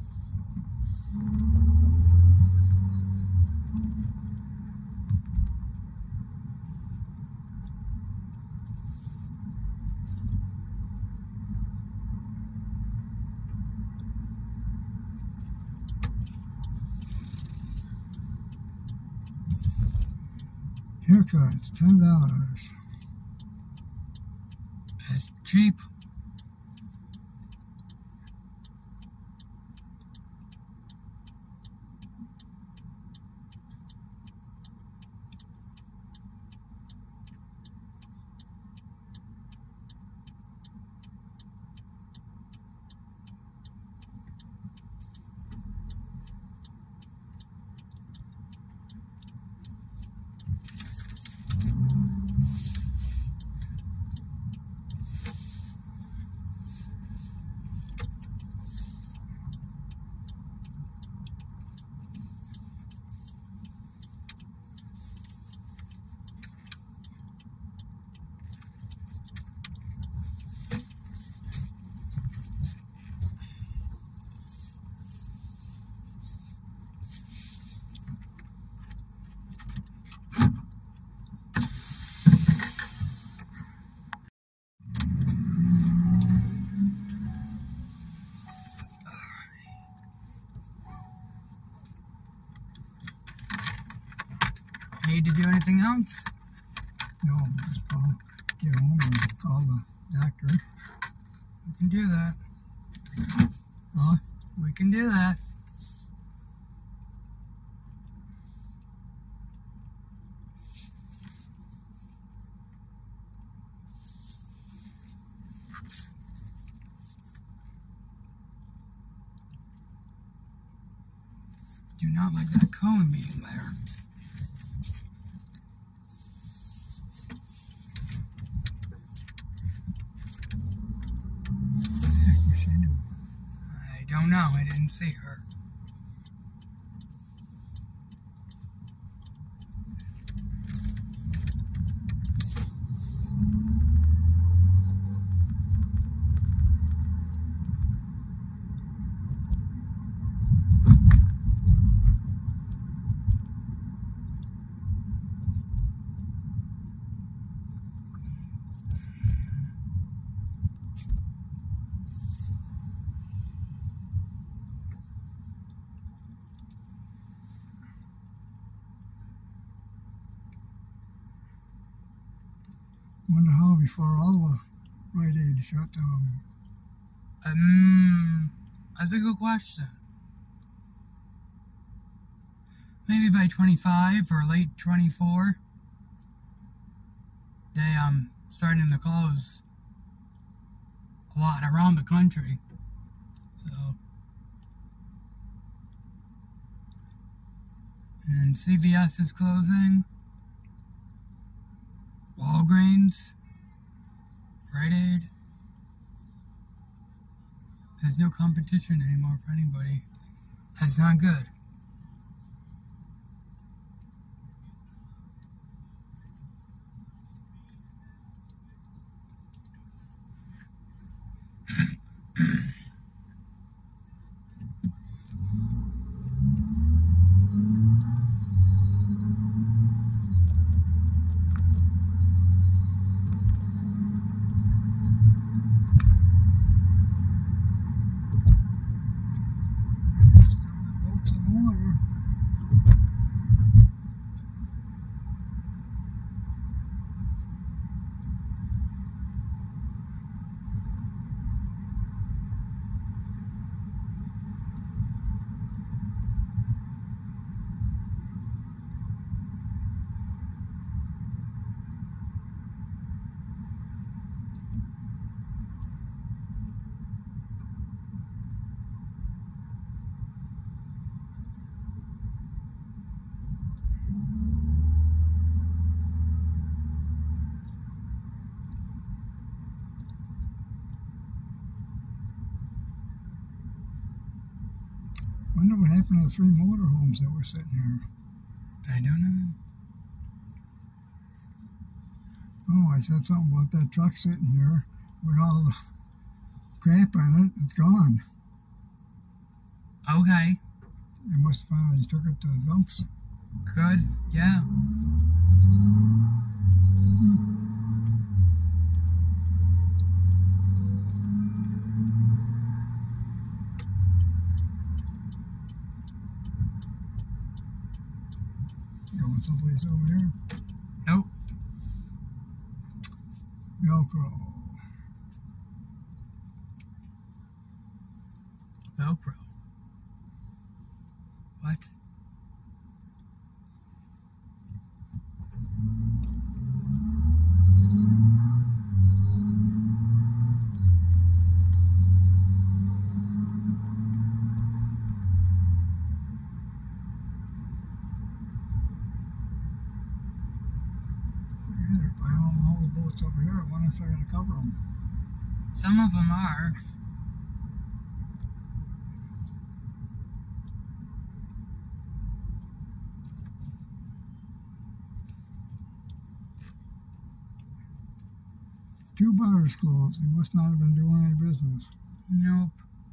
Haircuts, ten dollars. That's cheap. Need to do anything else? No, just I'll get home and call the doctor. We can do that. Huh? We can do that. Do not like that cone being there. I don't know. I didn't see her. Wonder how before all the Rite Aid shut down. Um, that's a good question. Maybe by twenty-five or late twenty-four. They, um, starting to close a lot around the country. So. And C V S is closing. Walgreens. Rite Aid. There's no competition anymore for anybody. That's not good. Boats in the water. Wonder what happened to the three motorhomes that were sitting here. I don't know. Oh, I said something about that truck sitting here. with all the crap on it, it's gone. Okay. They must have finally took it to the dumps. Good. Yeah. Going someplace over here. Nope. Velcro. Velcro. What? Yeah, they're piling all the boats over here. I wonder if they're going to cover them. Some of them are. Two bars closed. They must not have been doing any business. Nope.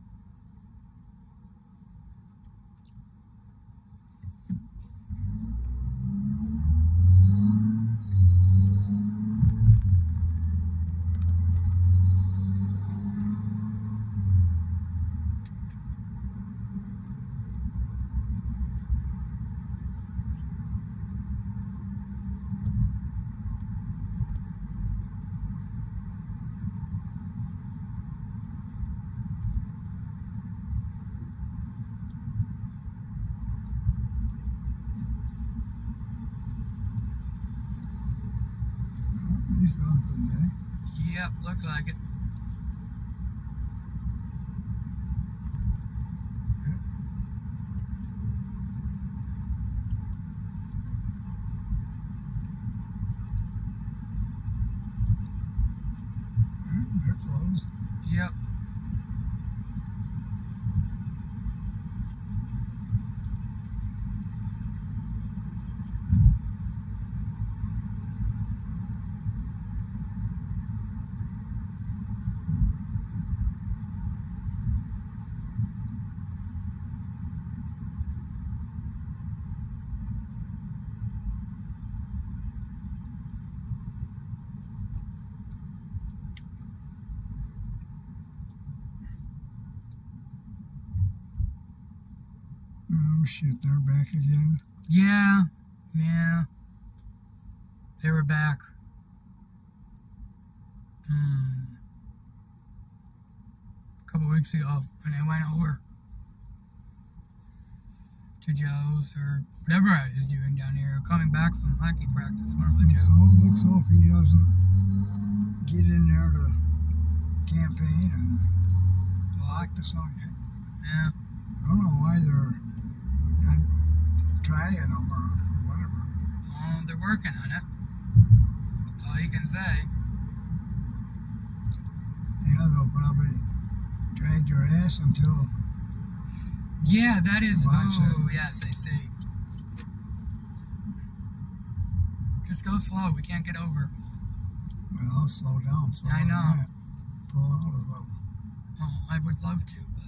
He's done for the day. Yep, looks like it. They're closed. Yep. Oh shit, they're back again. Yeah. Yeah. They were back. Hmm. A couple weeks ago when I went over to Joe's or whatever I was doing down here, coming back from hockey practice, one of the Let's two. hope, let's hope he doesn't get in there to campaign and lock the song. Yeah. I don't know why they're not trying them or whatever. Well, they're working on it. That's all you can say. Yeah, they'll probably drag your ass until. Yeah, that is. Watch Oh, it. yes, I see. Just go slow. We can't get over. Well, I'll slow down. Slow I know. down. Pull out a little. Well, I would love to, but.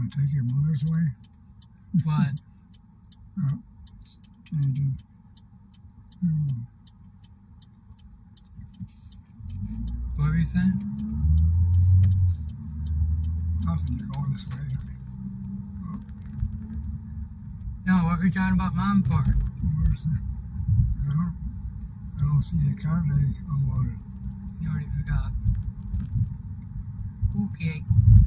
want to take your mother's way? What? Oh, it's changing. Hmm. What were you saying? Nothing, you're going this way. Oh, No, what were you talking about Mom for? where's the... I don't, I don't see the car they unloaded. You already forgot. Okay.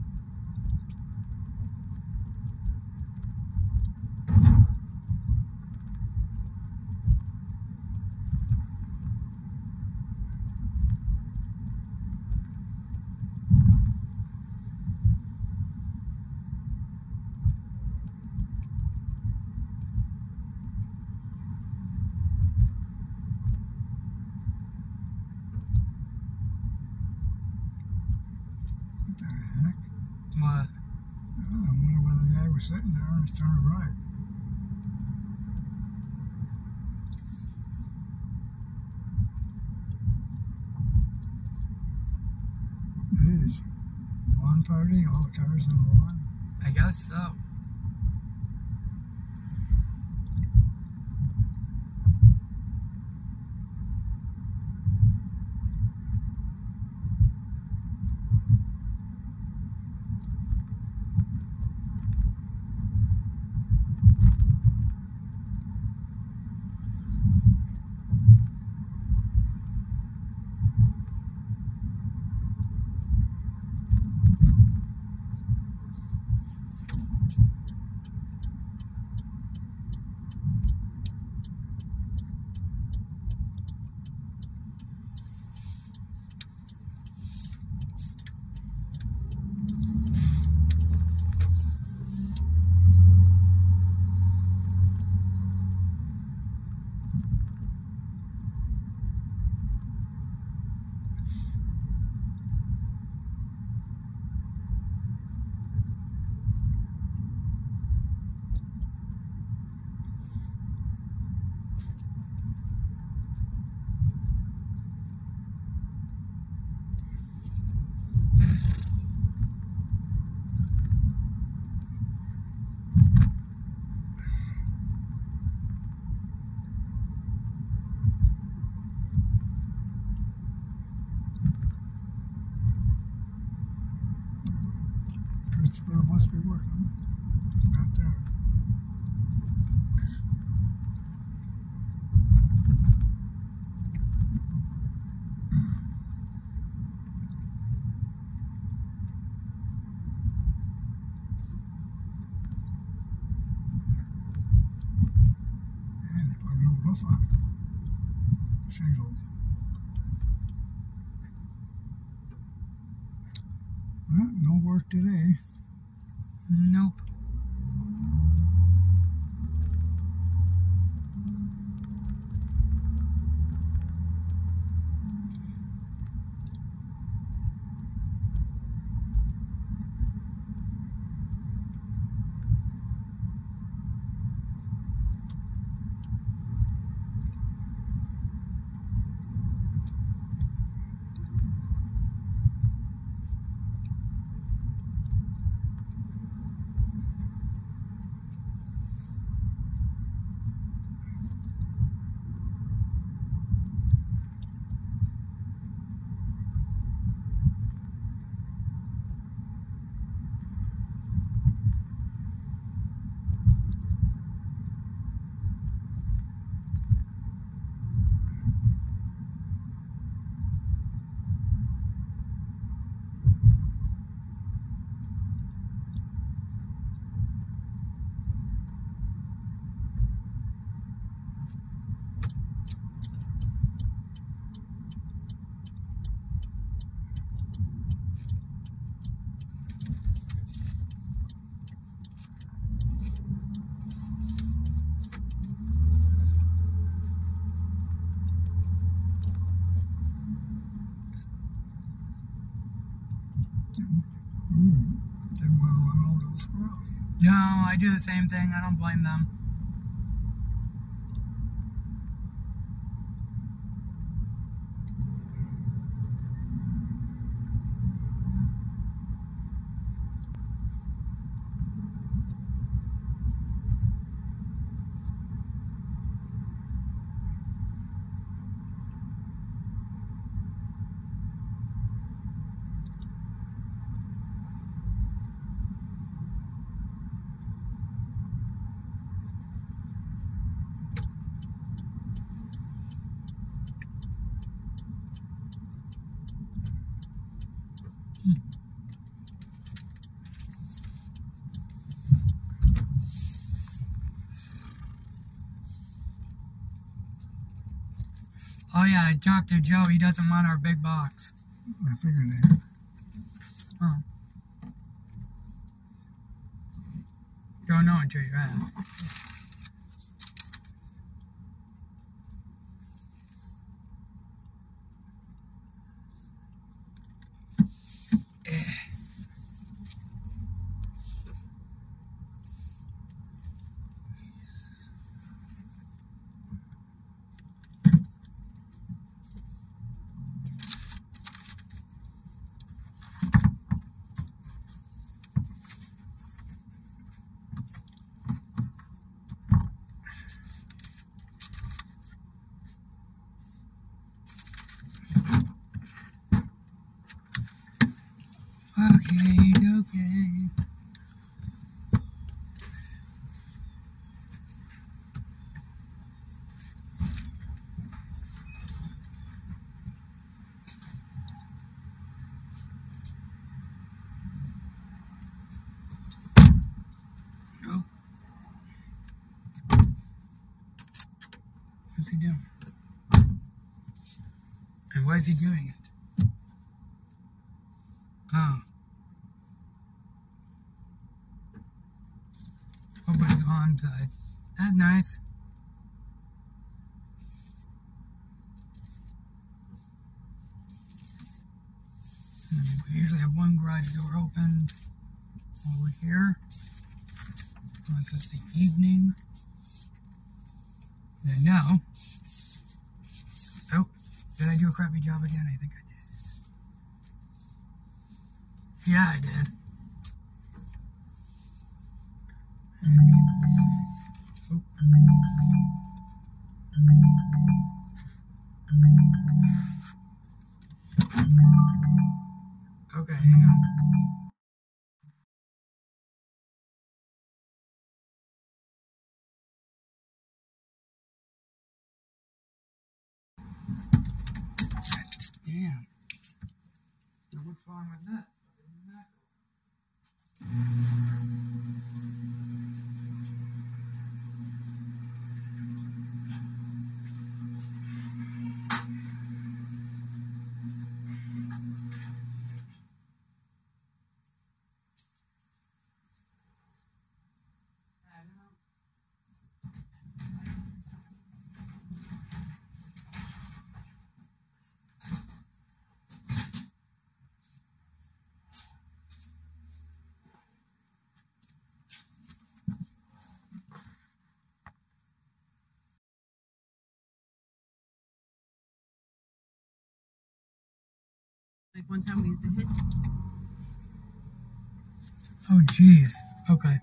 What the heck? What? I don't know, I wonder why the guy was sitting there and he's turning right. Geez. Lawn party, all the cars on the lawn. I guess so. Christopher must be working. Not there. And they put a new roof on it. Shingle. Well, no work today. Nope. Mm. Didn't want to run over the squirrel. No, I do the same thing. I don't blame them. Oh yeah, I talked to Joe. He doesn't want our big box. I figured that. Oh. Don't know until you're at. Okay, okay. No. What's he doing? And why is he doing it? Oh. Oh, but it's on side. That's nice. We usually have one garage door open over here. Like it's the evening. And now. Oh, did I do a crappy job again? I think I did. Yeah, I did. Okay, hang on. Damn. So what's wrong with that? Like one time we had to hit. Oh, jeez. Okay.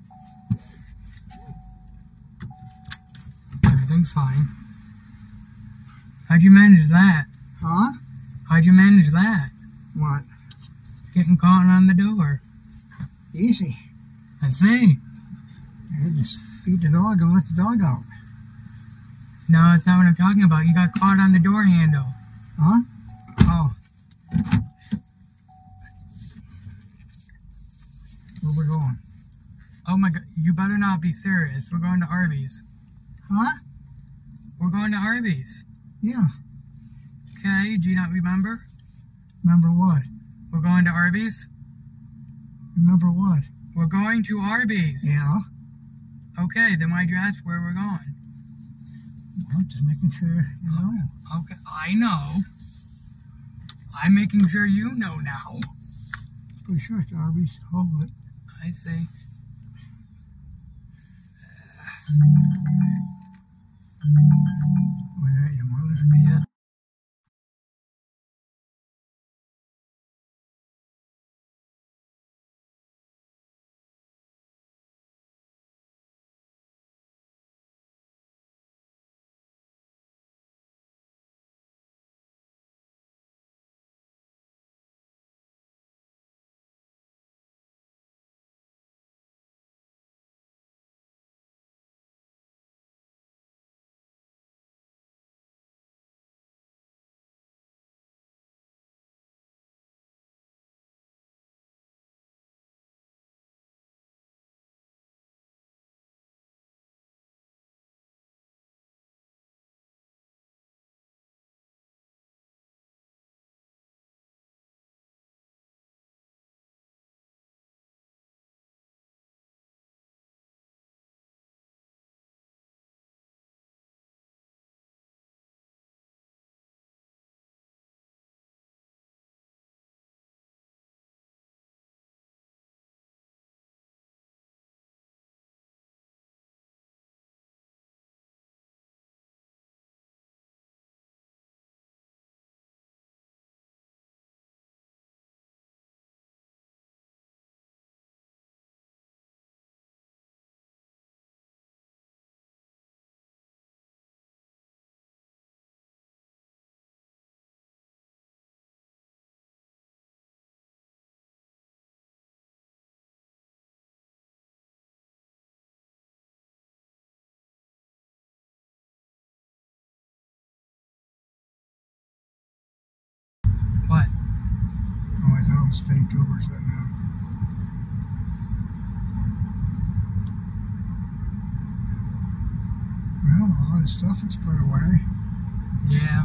Everything's fine. How'd you manage that? Huh? How'd you manage that? What? Getting caught on the door. Easy. I see. I had to feed the dog and let the dog out. No, that's not what I'm talking about. You got caught on the door handle. Huh? Oh. Where we going? Oh my god, you better not be serious. We're going to Arby's. Huh? We're going to Arby's. Yeah. Okay, do you not remember? Remember what? We're going to Arby's? Remember what? We're going to Arby's. Yeah. Okay, then why'd you ask where we're going? Well, just making sure you know. Okay, I know. I'm making sure you know now. Pretty sure it's Arby's. Hold it. I see. Was that your mother? Yeah. I thought it was state troopers that now. Well, all this stuff is put away. Yeah.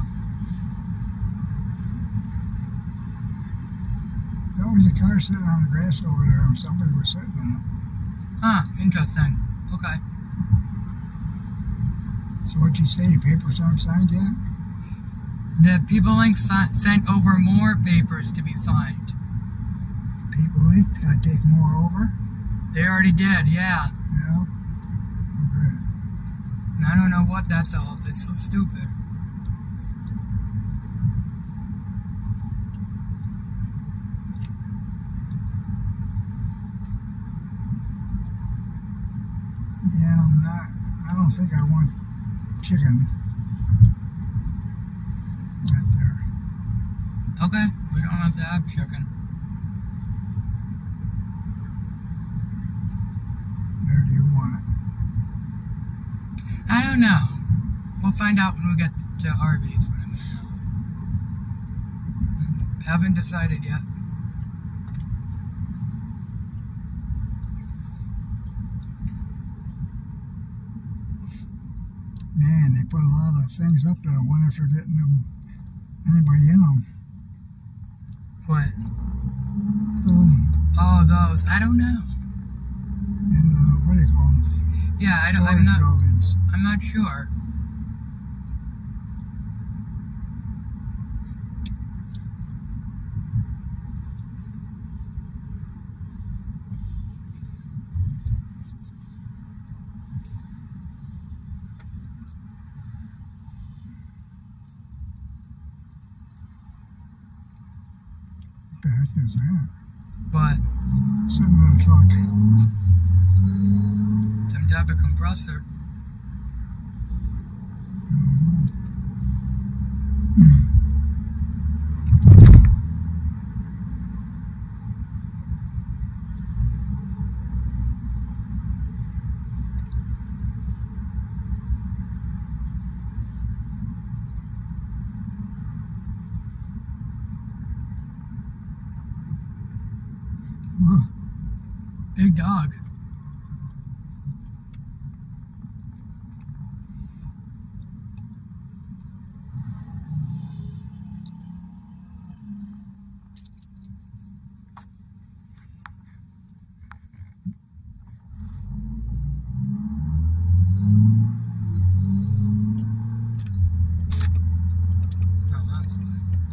There's always a car sitting on the grass over there, and somebody was sitting on it. Huh, interesting. Okay. So what'd you say? The papers aren't signed yet? The People Link si- sent over more papers to be signed. People Link gotta take more over? They already did, yeah. Yeah. Okay. I don't know what that's all. It's so stupid. Yeah, I'm not. I don't think I want chicken. Right there. Okay, we don't have to have chicken. Where do you want it? I don't know. We'll find out when we get to Arby's. What I'm gonna have. Haven't decided yet. Man, they put a lot of things up there. I wonder if they're getting them, anybody in them. What? Um, Oh, those. I don't know. in, uh, what do you call them? Yeah, I don't. I'm Storage not. buildings. I'm not sure. What the heck is that? But Sitting in a truck. some type of compressor. Huh. Big dog. Oh, that's good.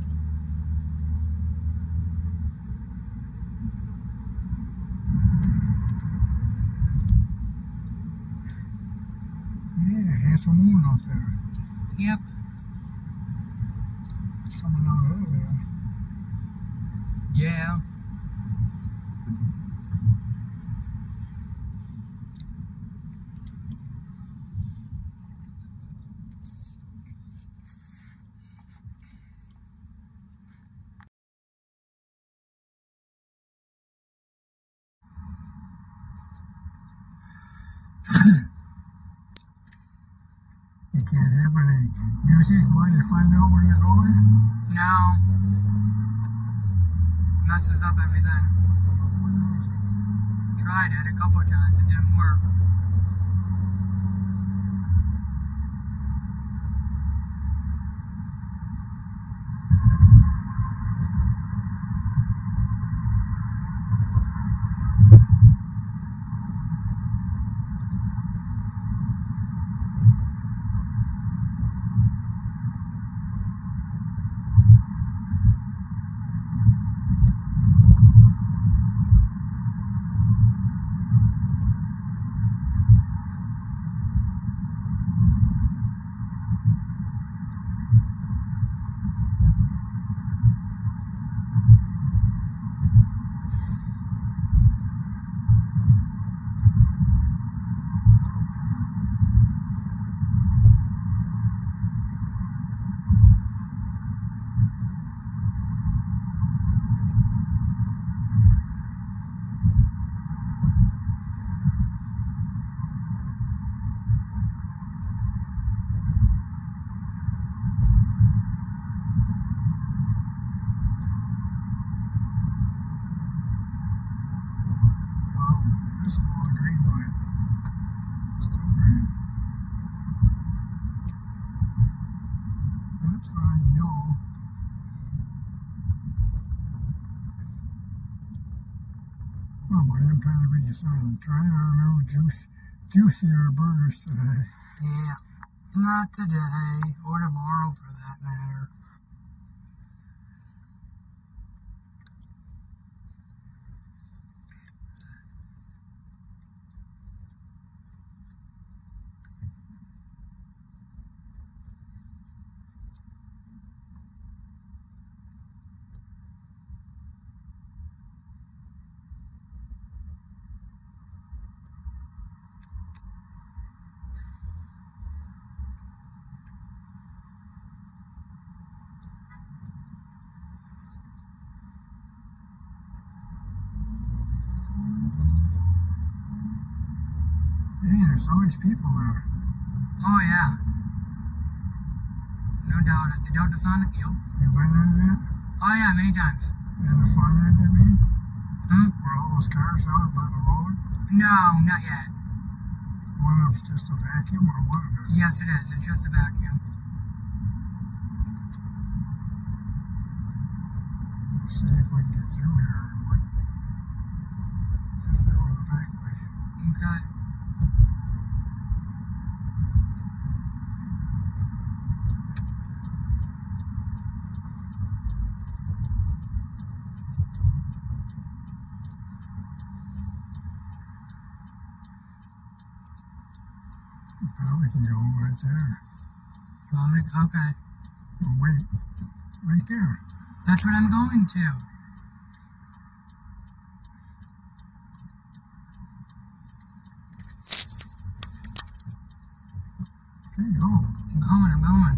Yeah, half a moon up there. Yep. It's coming out over there. Yeah. You can't have any music while you find out where you're going? No. Messes up everything. Tried it a couple times. It didn't work. just I'm trying to remember juice, juicier burgers today. Yeah. Not today, or tomorrow for that matter. Hey, there's always people there. Oh, yeah. No doubt at the Delta Sonic Hill. You been there yet? Oh, yeah, many times. In the far end, I mean? Hmm? Where all those cars are by the road? No, not yet. I wonder if it's just a vacuum or what it is. Yes, it is. It's just a vacuum. Let's see if we can get through here. Let's go to the back way. Okay. Probably can go right there. You want me to? Okay. Oh, wait. Right there. That's what I'm going to. Okay, go. I'm going, I'm going.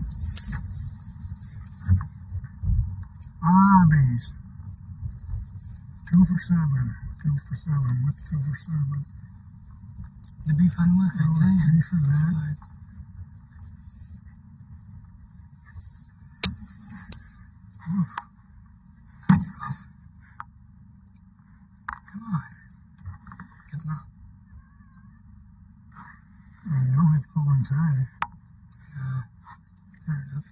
Ah, bees. Two for seven. Two for seven. What's two for seven? The beef on with, I Oh, think. beef for that. Like, oof. That's rough. Come on. Guess not. Oh, you don't have to pull inside. Yeah. Fair enough.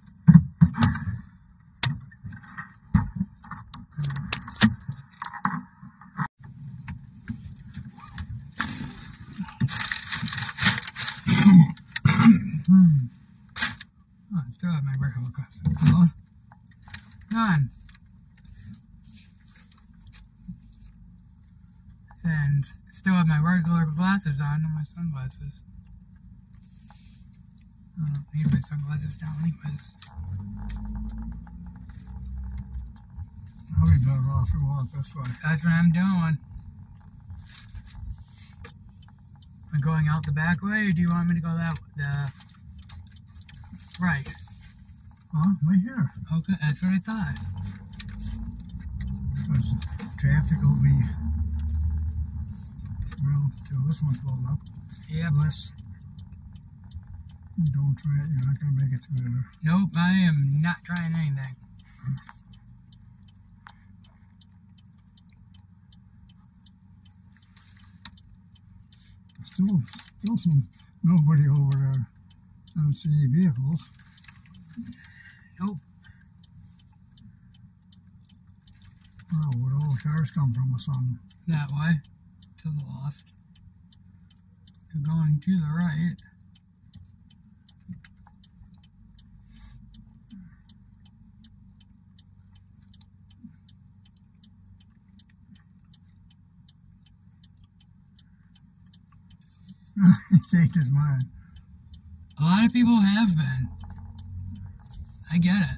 Hmm. Oh, I still have my regular glasses. Huh? None. And still have my regular glasses on and my sunglasses. I don't need my sunglasses now anyways. I'll be better off if we walk this way. That's what I'm doing. Am I going out the back way, or do you want me to go that the right? Huh? Right here. Okay, that's what I thought. Because traffic will be, well, till this one's pulled up. Yep. Unless you don't try it, you're not going to make it through there. Nope, I am not trying anything. Still, still some, nobody over there. I don't see any vehicles. Nope. Oh, where'd all the cars come from or something? That way. To the left. You're going to the right. He changed his mind. A lot of people have been. I get it.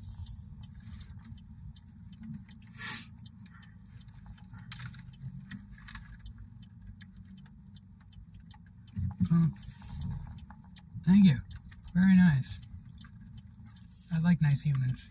Oh, thank you. Very nice. I like nice humans.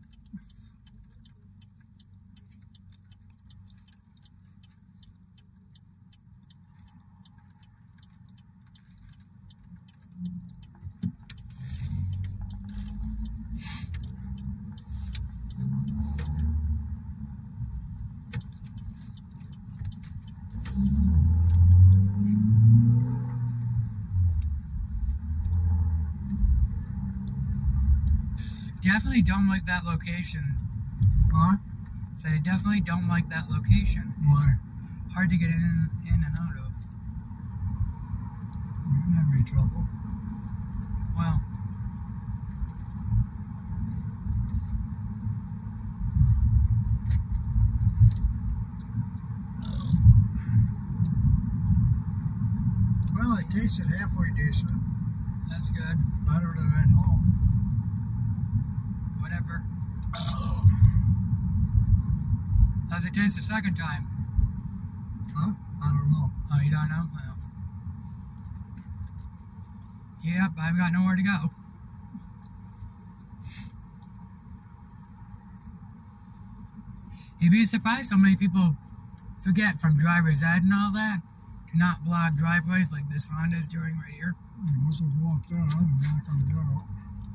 Definitely don't like that location. What? Said I definitely don't like that location. Why? hard to get in, in and out of. You didn't have any trouble. Well, Well, it tasted halfway decent. that's good. Better than at home. Whatever. How's it taste the second time? Huh? I don't know. Oh, you don't know? Well. Yep, I've got nowhere to go. You'd be surprised how many people forget from driver's ed and all that to not block driveways like this Honda's doing right here. You must have walked out. I'm not going to go.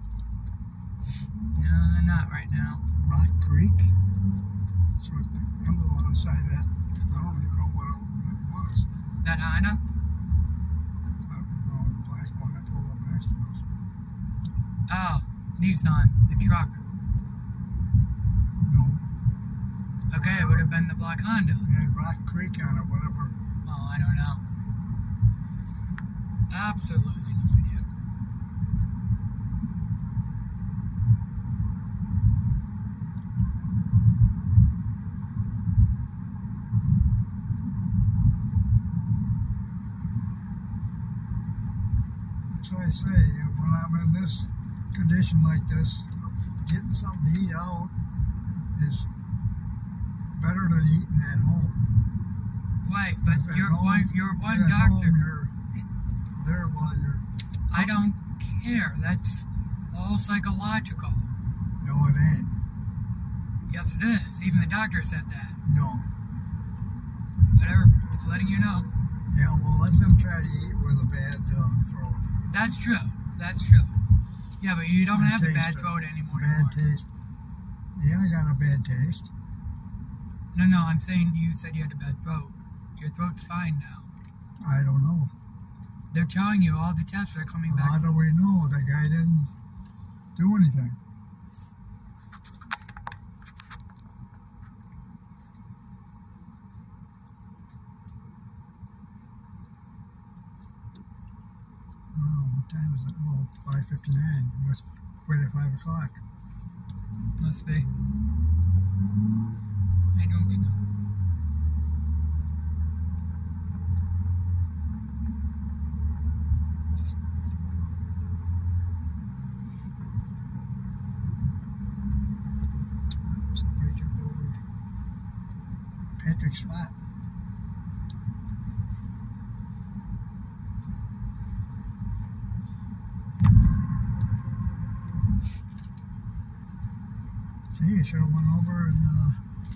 No, they're not right now. Rock Creek? So I'm the one inside that. I don't even know what it was. That Honda? I don't know the black one that pulled up next to us. Oh, Nissan, the truck. No. Okay, it would have been the black Honda. It had Rock Creek on it, whatever. Oh, I don't know. Absolutely no idea. That's why I say, when I'm in this condition like this, getting something to eat out is better than eating at home. Right, but At you're home- one, you're one at doctor. home, you're there while you're... I don't care. That's all psychological. No, it ain't. Yes, it is. Even the doctor said that. No. Whatever. Just letting you know. Yeah, well, let them try to eat with a bad uh, throat. That's true. That's true. Yeah, but you don't Bad have the taste, bad but throat anymore. Bad anymore. taste. Yeah, I got a bad taste. No, no, I'm saying you said you had a bad throat. Your throat's fine now. I don't know. They're telling you all the tests are coming How back. do we know? The guy didn't do anything. Oh, what time is it? Oh, five fifty-nine. Must quit at five o'clock. Must be. I don't know. Somebody took over Patrick's spot. See, you should have went over and uh,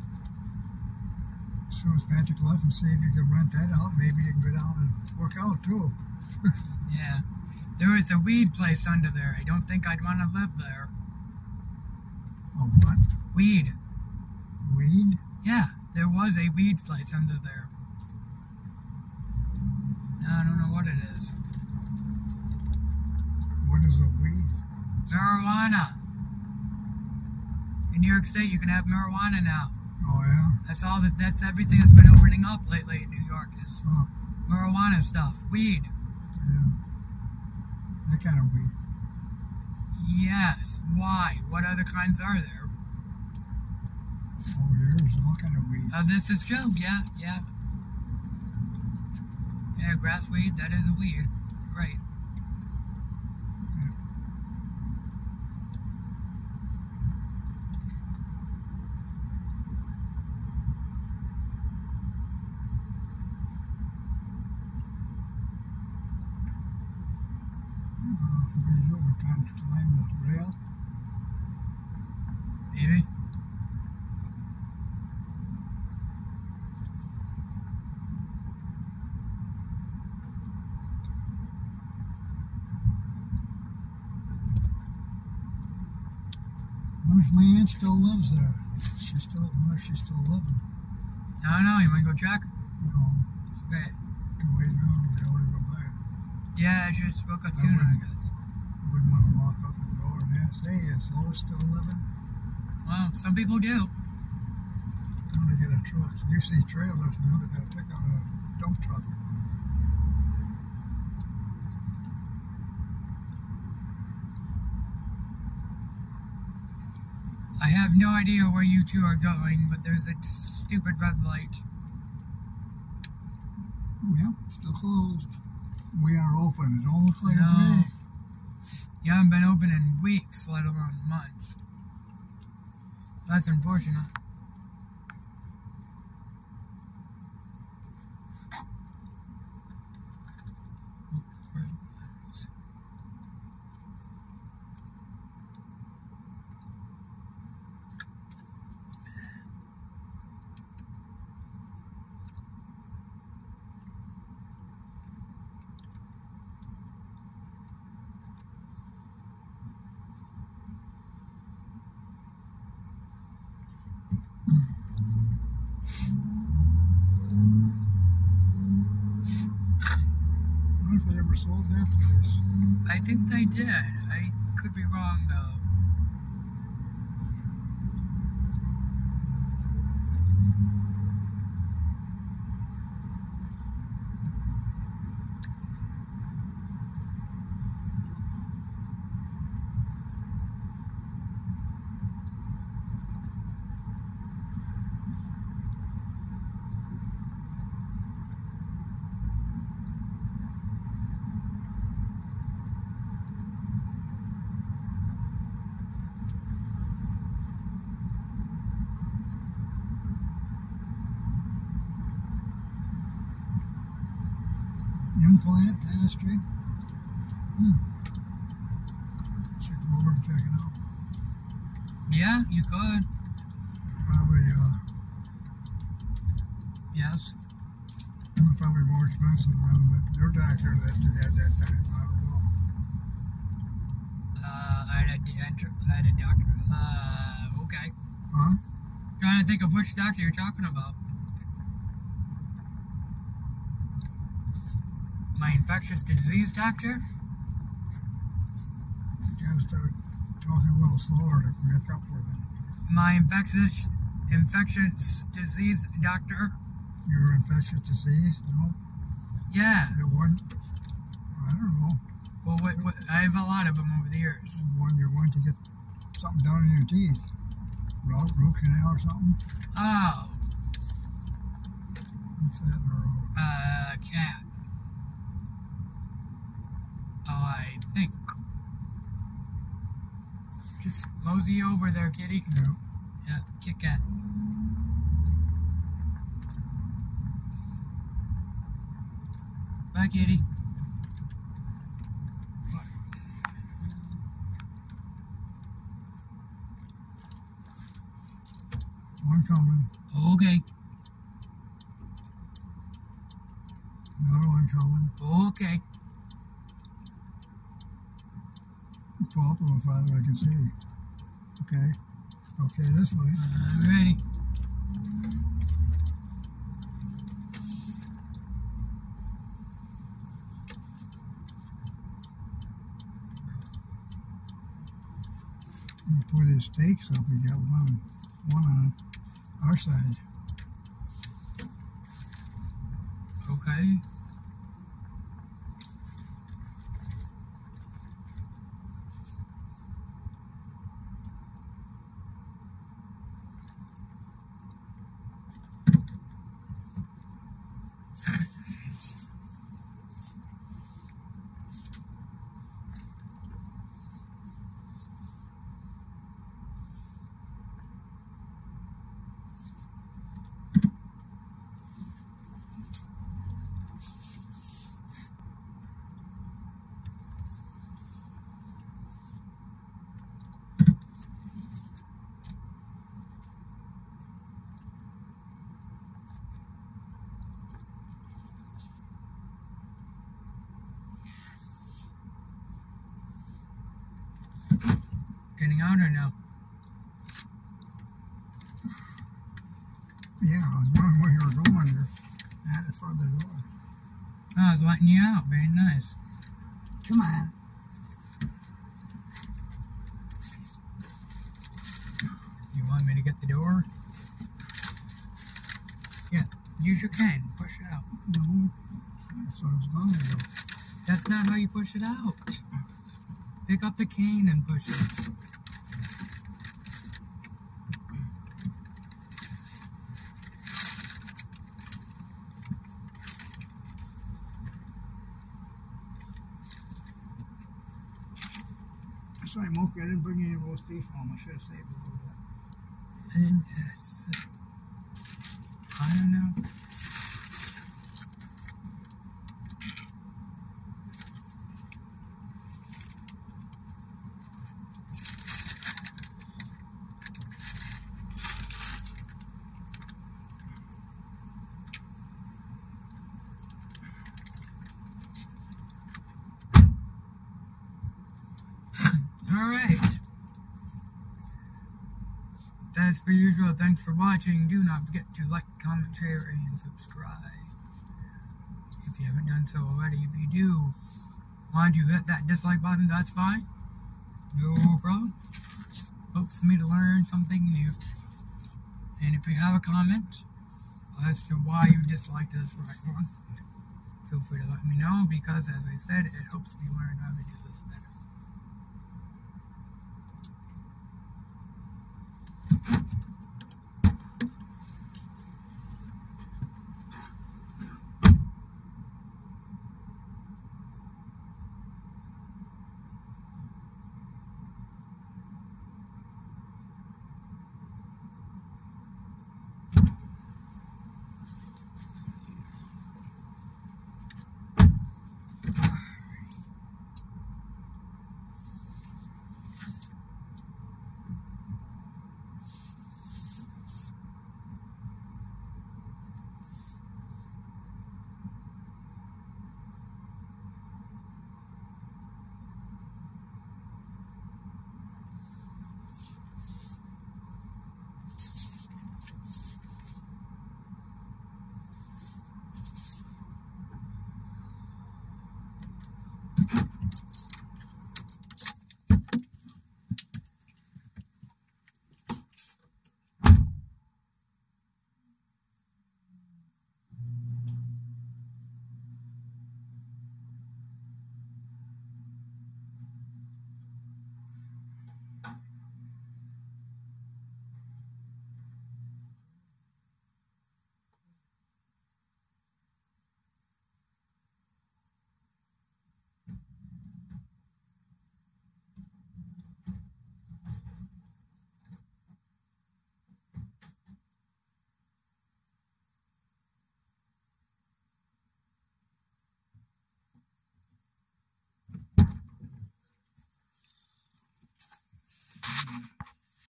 as soon as Patrick left and see if you could rent that out. Maybe you can go down and work out too. Yeah. There is a weed place under there. I don't think I'd want to live there. Oh, what? Weed. Weed? Yeah, there was a weed place under there. Now I don't know what it is. What is a weed? Marijuana. In New York State, you can have marijuana now. Oh, yeah? That's all. That, that's everything that's been opening up lately in New York is Oh, marijuana stuff, weed. yeah. That kind of weed. Yes. Why? What other kinds are there? Oh, there's all kind of weed. Uh, this is true. Yeah, yeah. Yeah, grass weed. That is a weed. Right. Uh, what are you doing? Trying to climb the rail? Maybe. I wonder if my aunt still lives there. She's still, I wonder if she's still living. I don't know. You want to go check? No. Okay. Can wait now. We don't even go back. Yeah, I should have spoke up I sooner, I wouldn't. guess. Wouldn't want to walk up the door and ask, hey, is Lois still living? Well, some people do. Now they get a truck. You see trailers now. They got to pick up a dump truck. I have no idea where you two are going, but there's a stupid red light. Yep, still closed. We are open. It don't look like No. it to me. You haven't been open in weeks, let alone months. That's unfortunate. I wonder if they ever sold that place. I think they did. I could be wrong, though. Implant dentistry. Hmm. Should go over and check it out. Yeah, you could. Probably, uh, Yes. probably more expensive than the, your doctor that you had that time. I don't know. Uh, I had a, dent- I had a doctor. Uh, okay. Huh? Trying to think of which doctor you're talking about. My infectious disease doctor? You gotta start talking a little slower to make up for me. My infectious infectious disease doctor? Your infectious disease? No? Yeah. The one, I don't know, Well, what, what, I have a lot of them over the years. the one you want to get something done in your teeth. Root, root canal or something? Oh, What's that, Earl? uh, cat. Oh, I think. Just mosey over there, kitty. Yeah. Yeah, Kit Kat. Bye, kitty. One coming. Okay, Another one coming. okay. Pull up a little farther I can see. Okay. Okay, this way. I'm ready. He put his stakes up. We got one, one on our side. Okay. Getting out or no? Yeah, I was wondering where you were going. You're at the front of the door. Oh, I was letting you out. Very nice. Come on. You want me to get the door? Use your cane. Push it out. No, that's what I was going to do. That's not how you push it out. Pick up the cane and push it. Sorry, Monkey, I didn't bring any roast beef home. I should have saved a little bit. And it's, uh, I don't know. Alright. As per usual, thanks for watching. Do not forget to like, comment, share, and subscribe. If you haven't done so already. If you do want to hit that dislike button, that's fine. No problem. Helps me to learn something new. And if you have a comment as to why you disliked this right one, feel free to let me know, because as I said, it helps me learn how to do this better.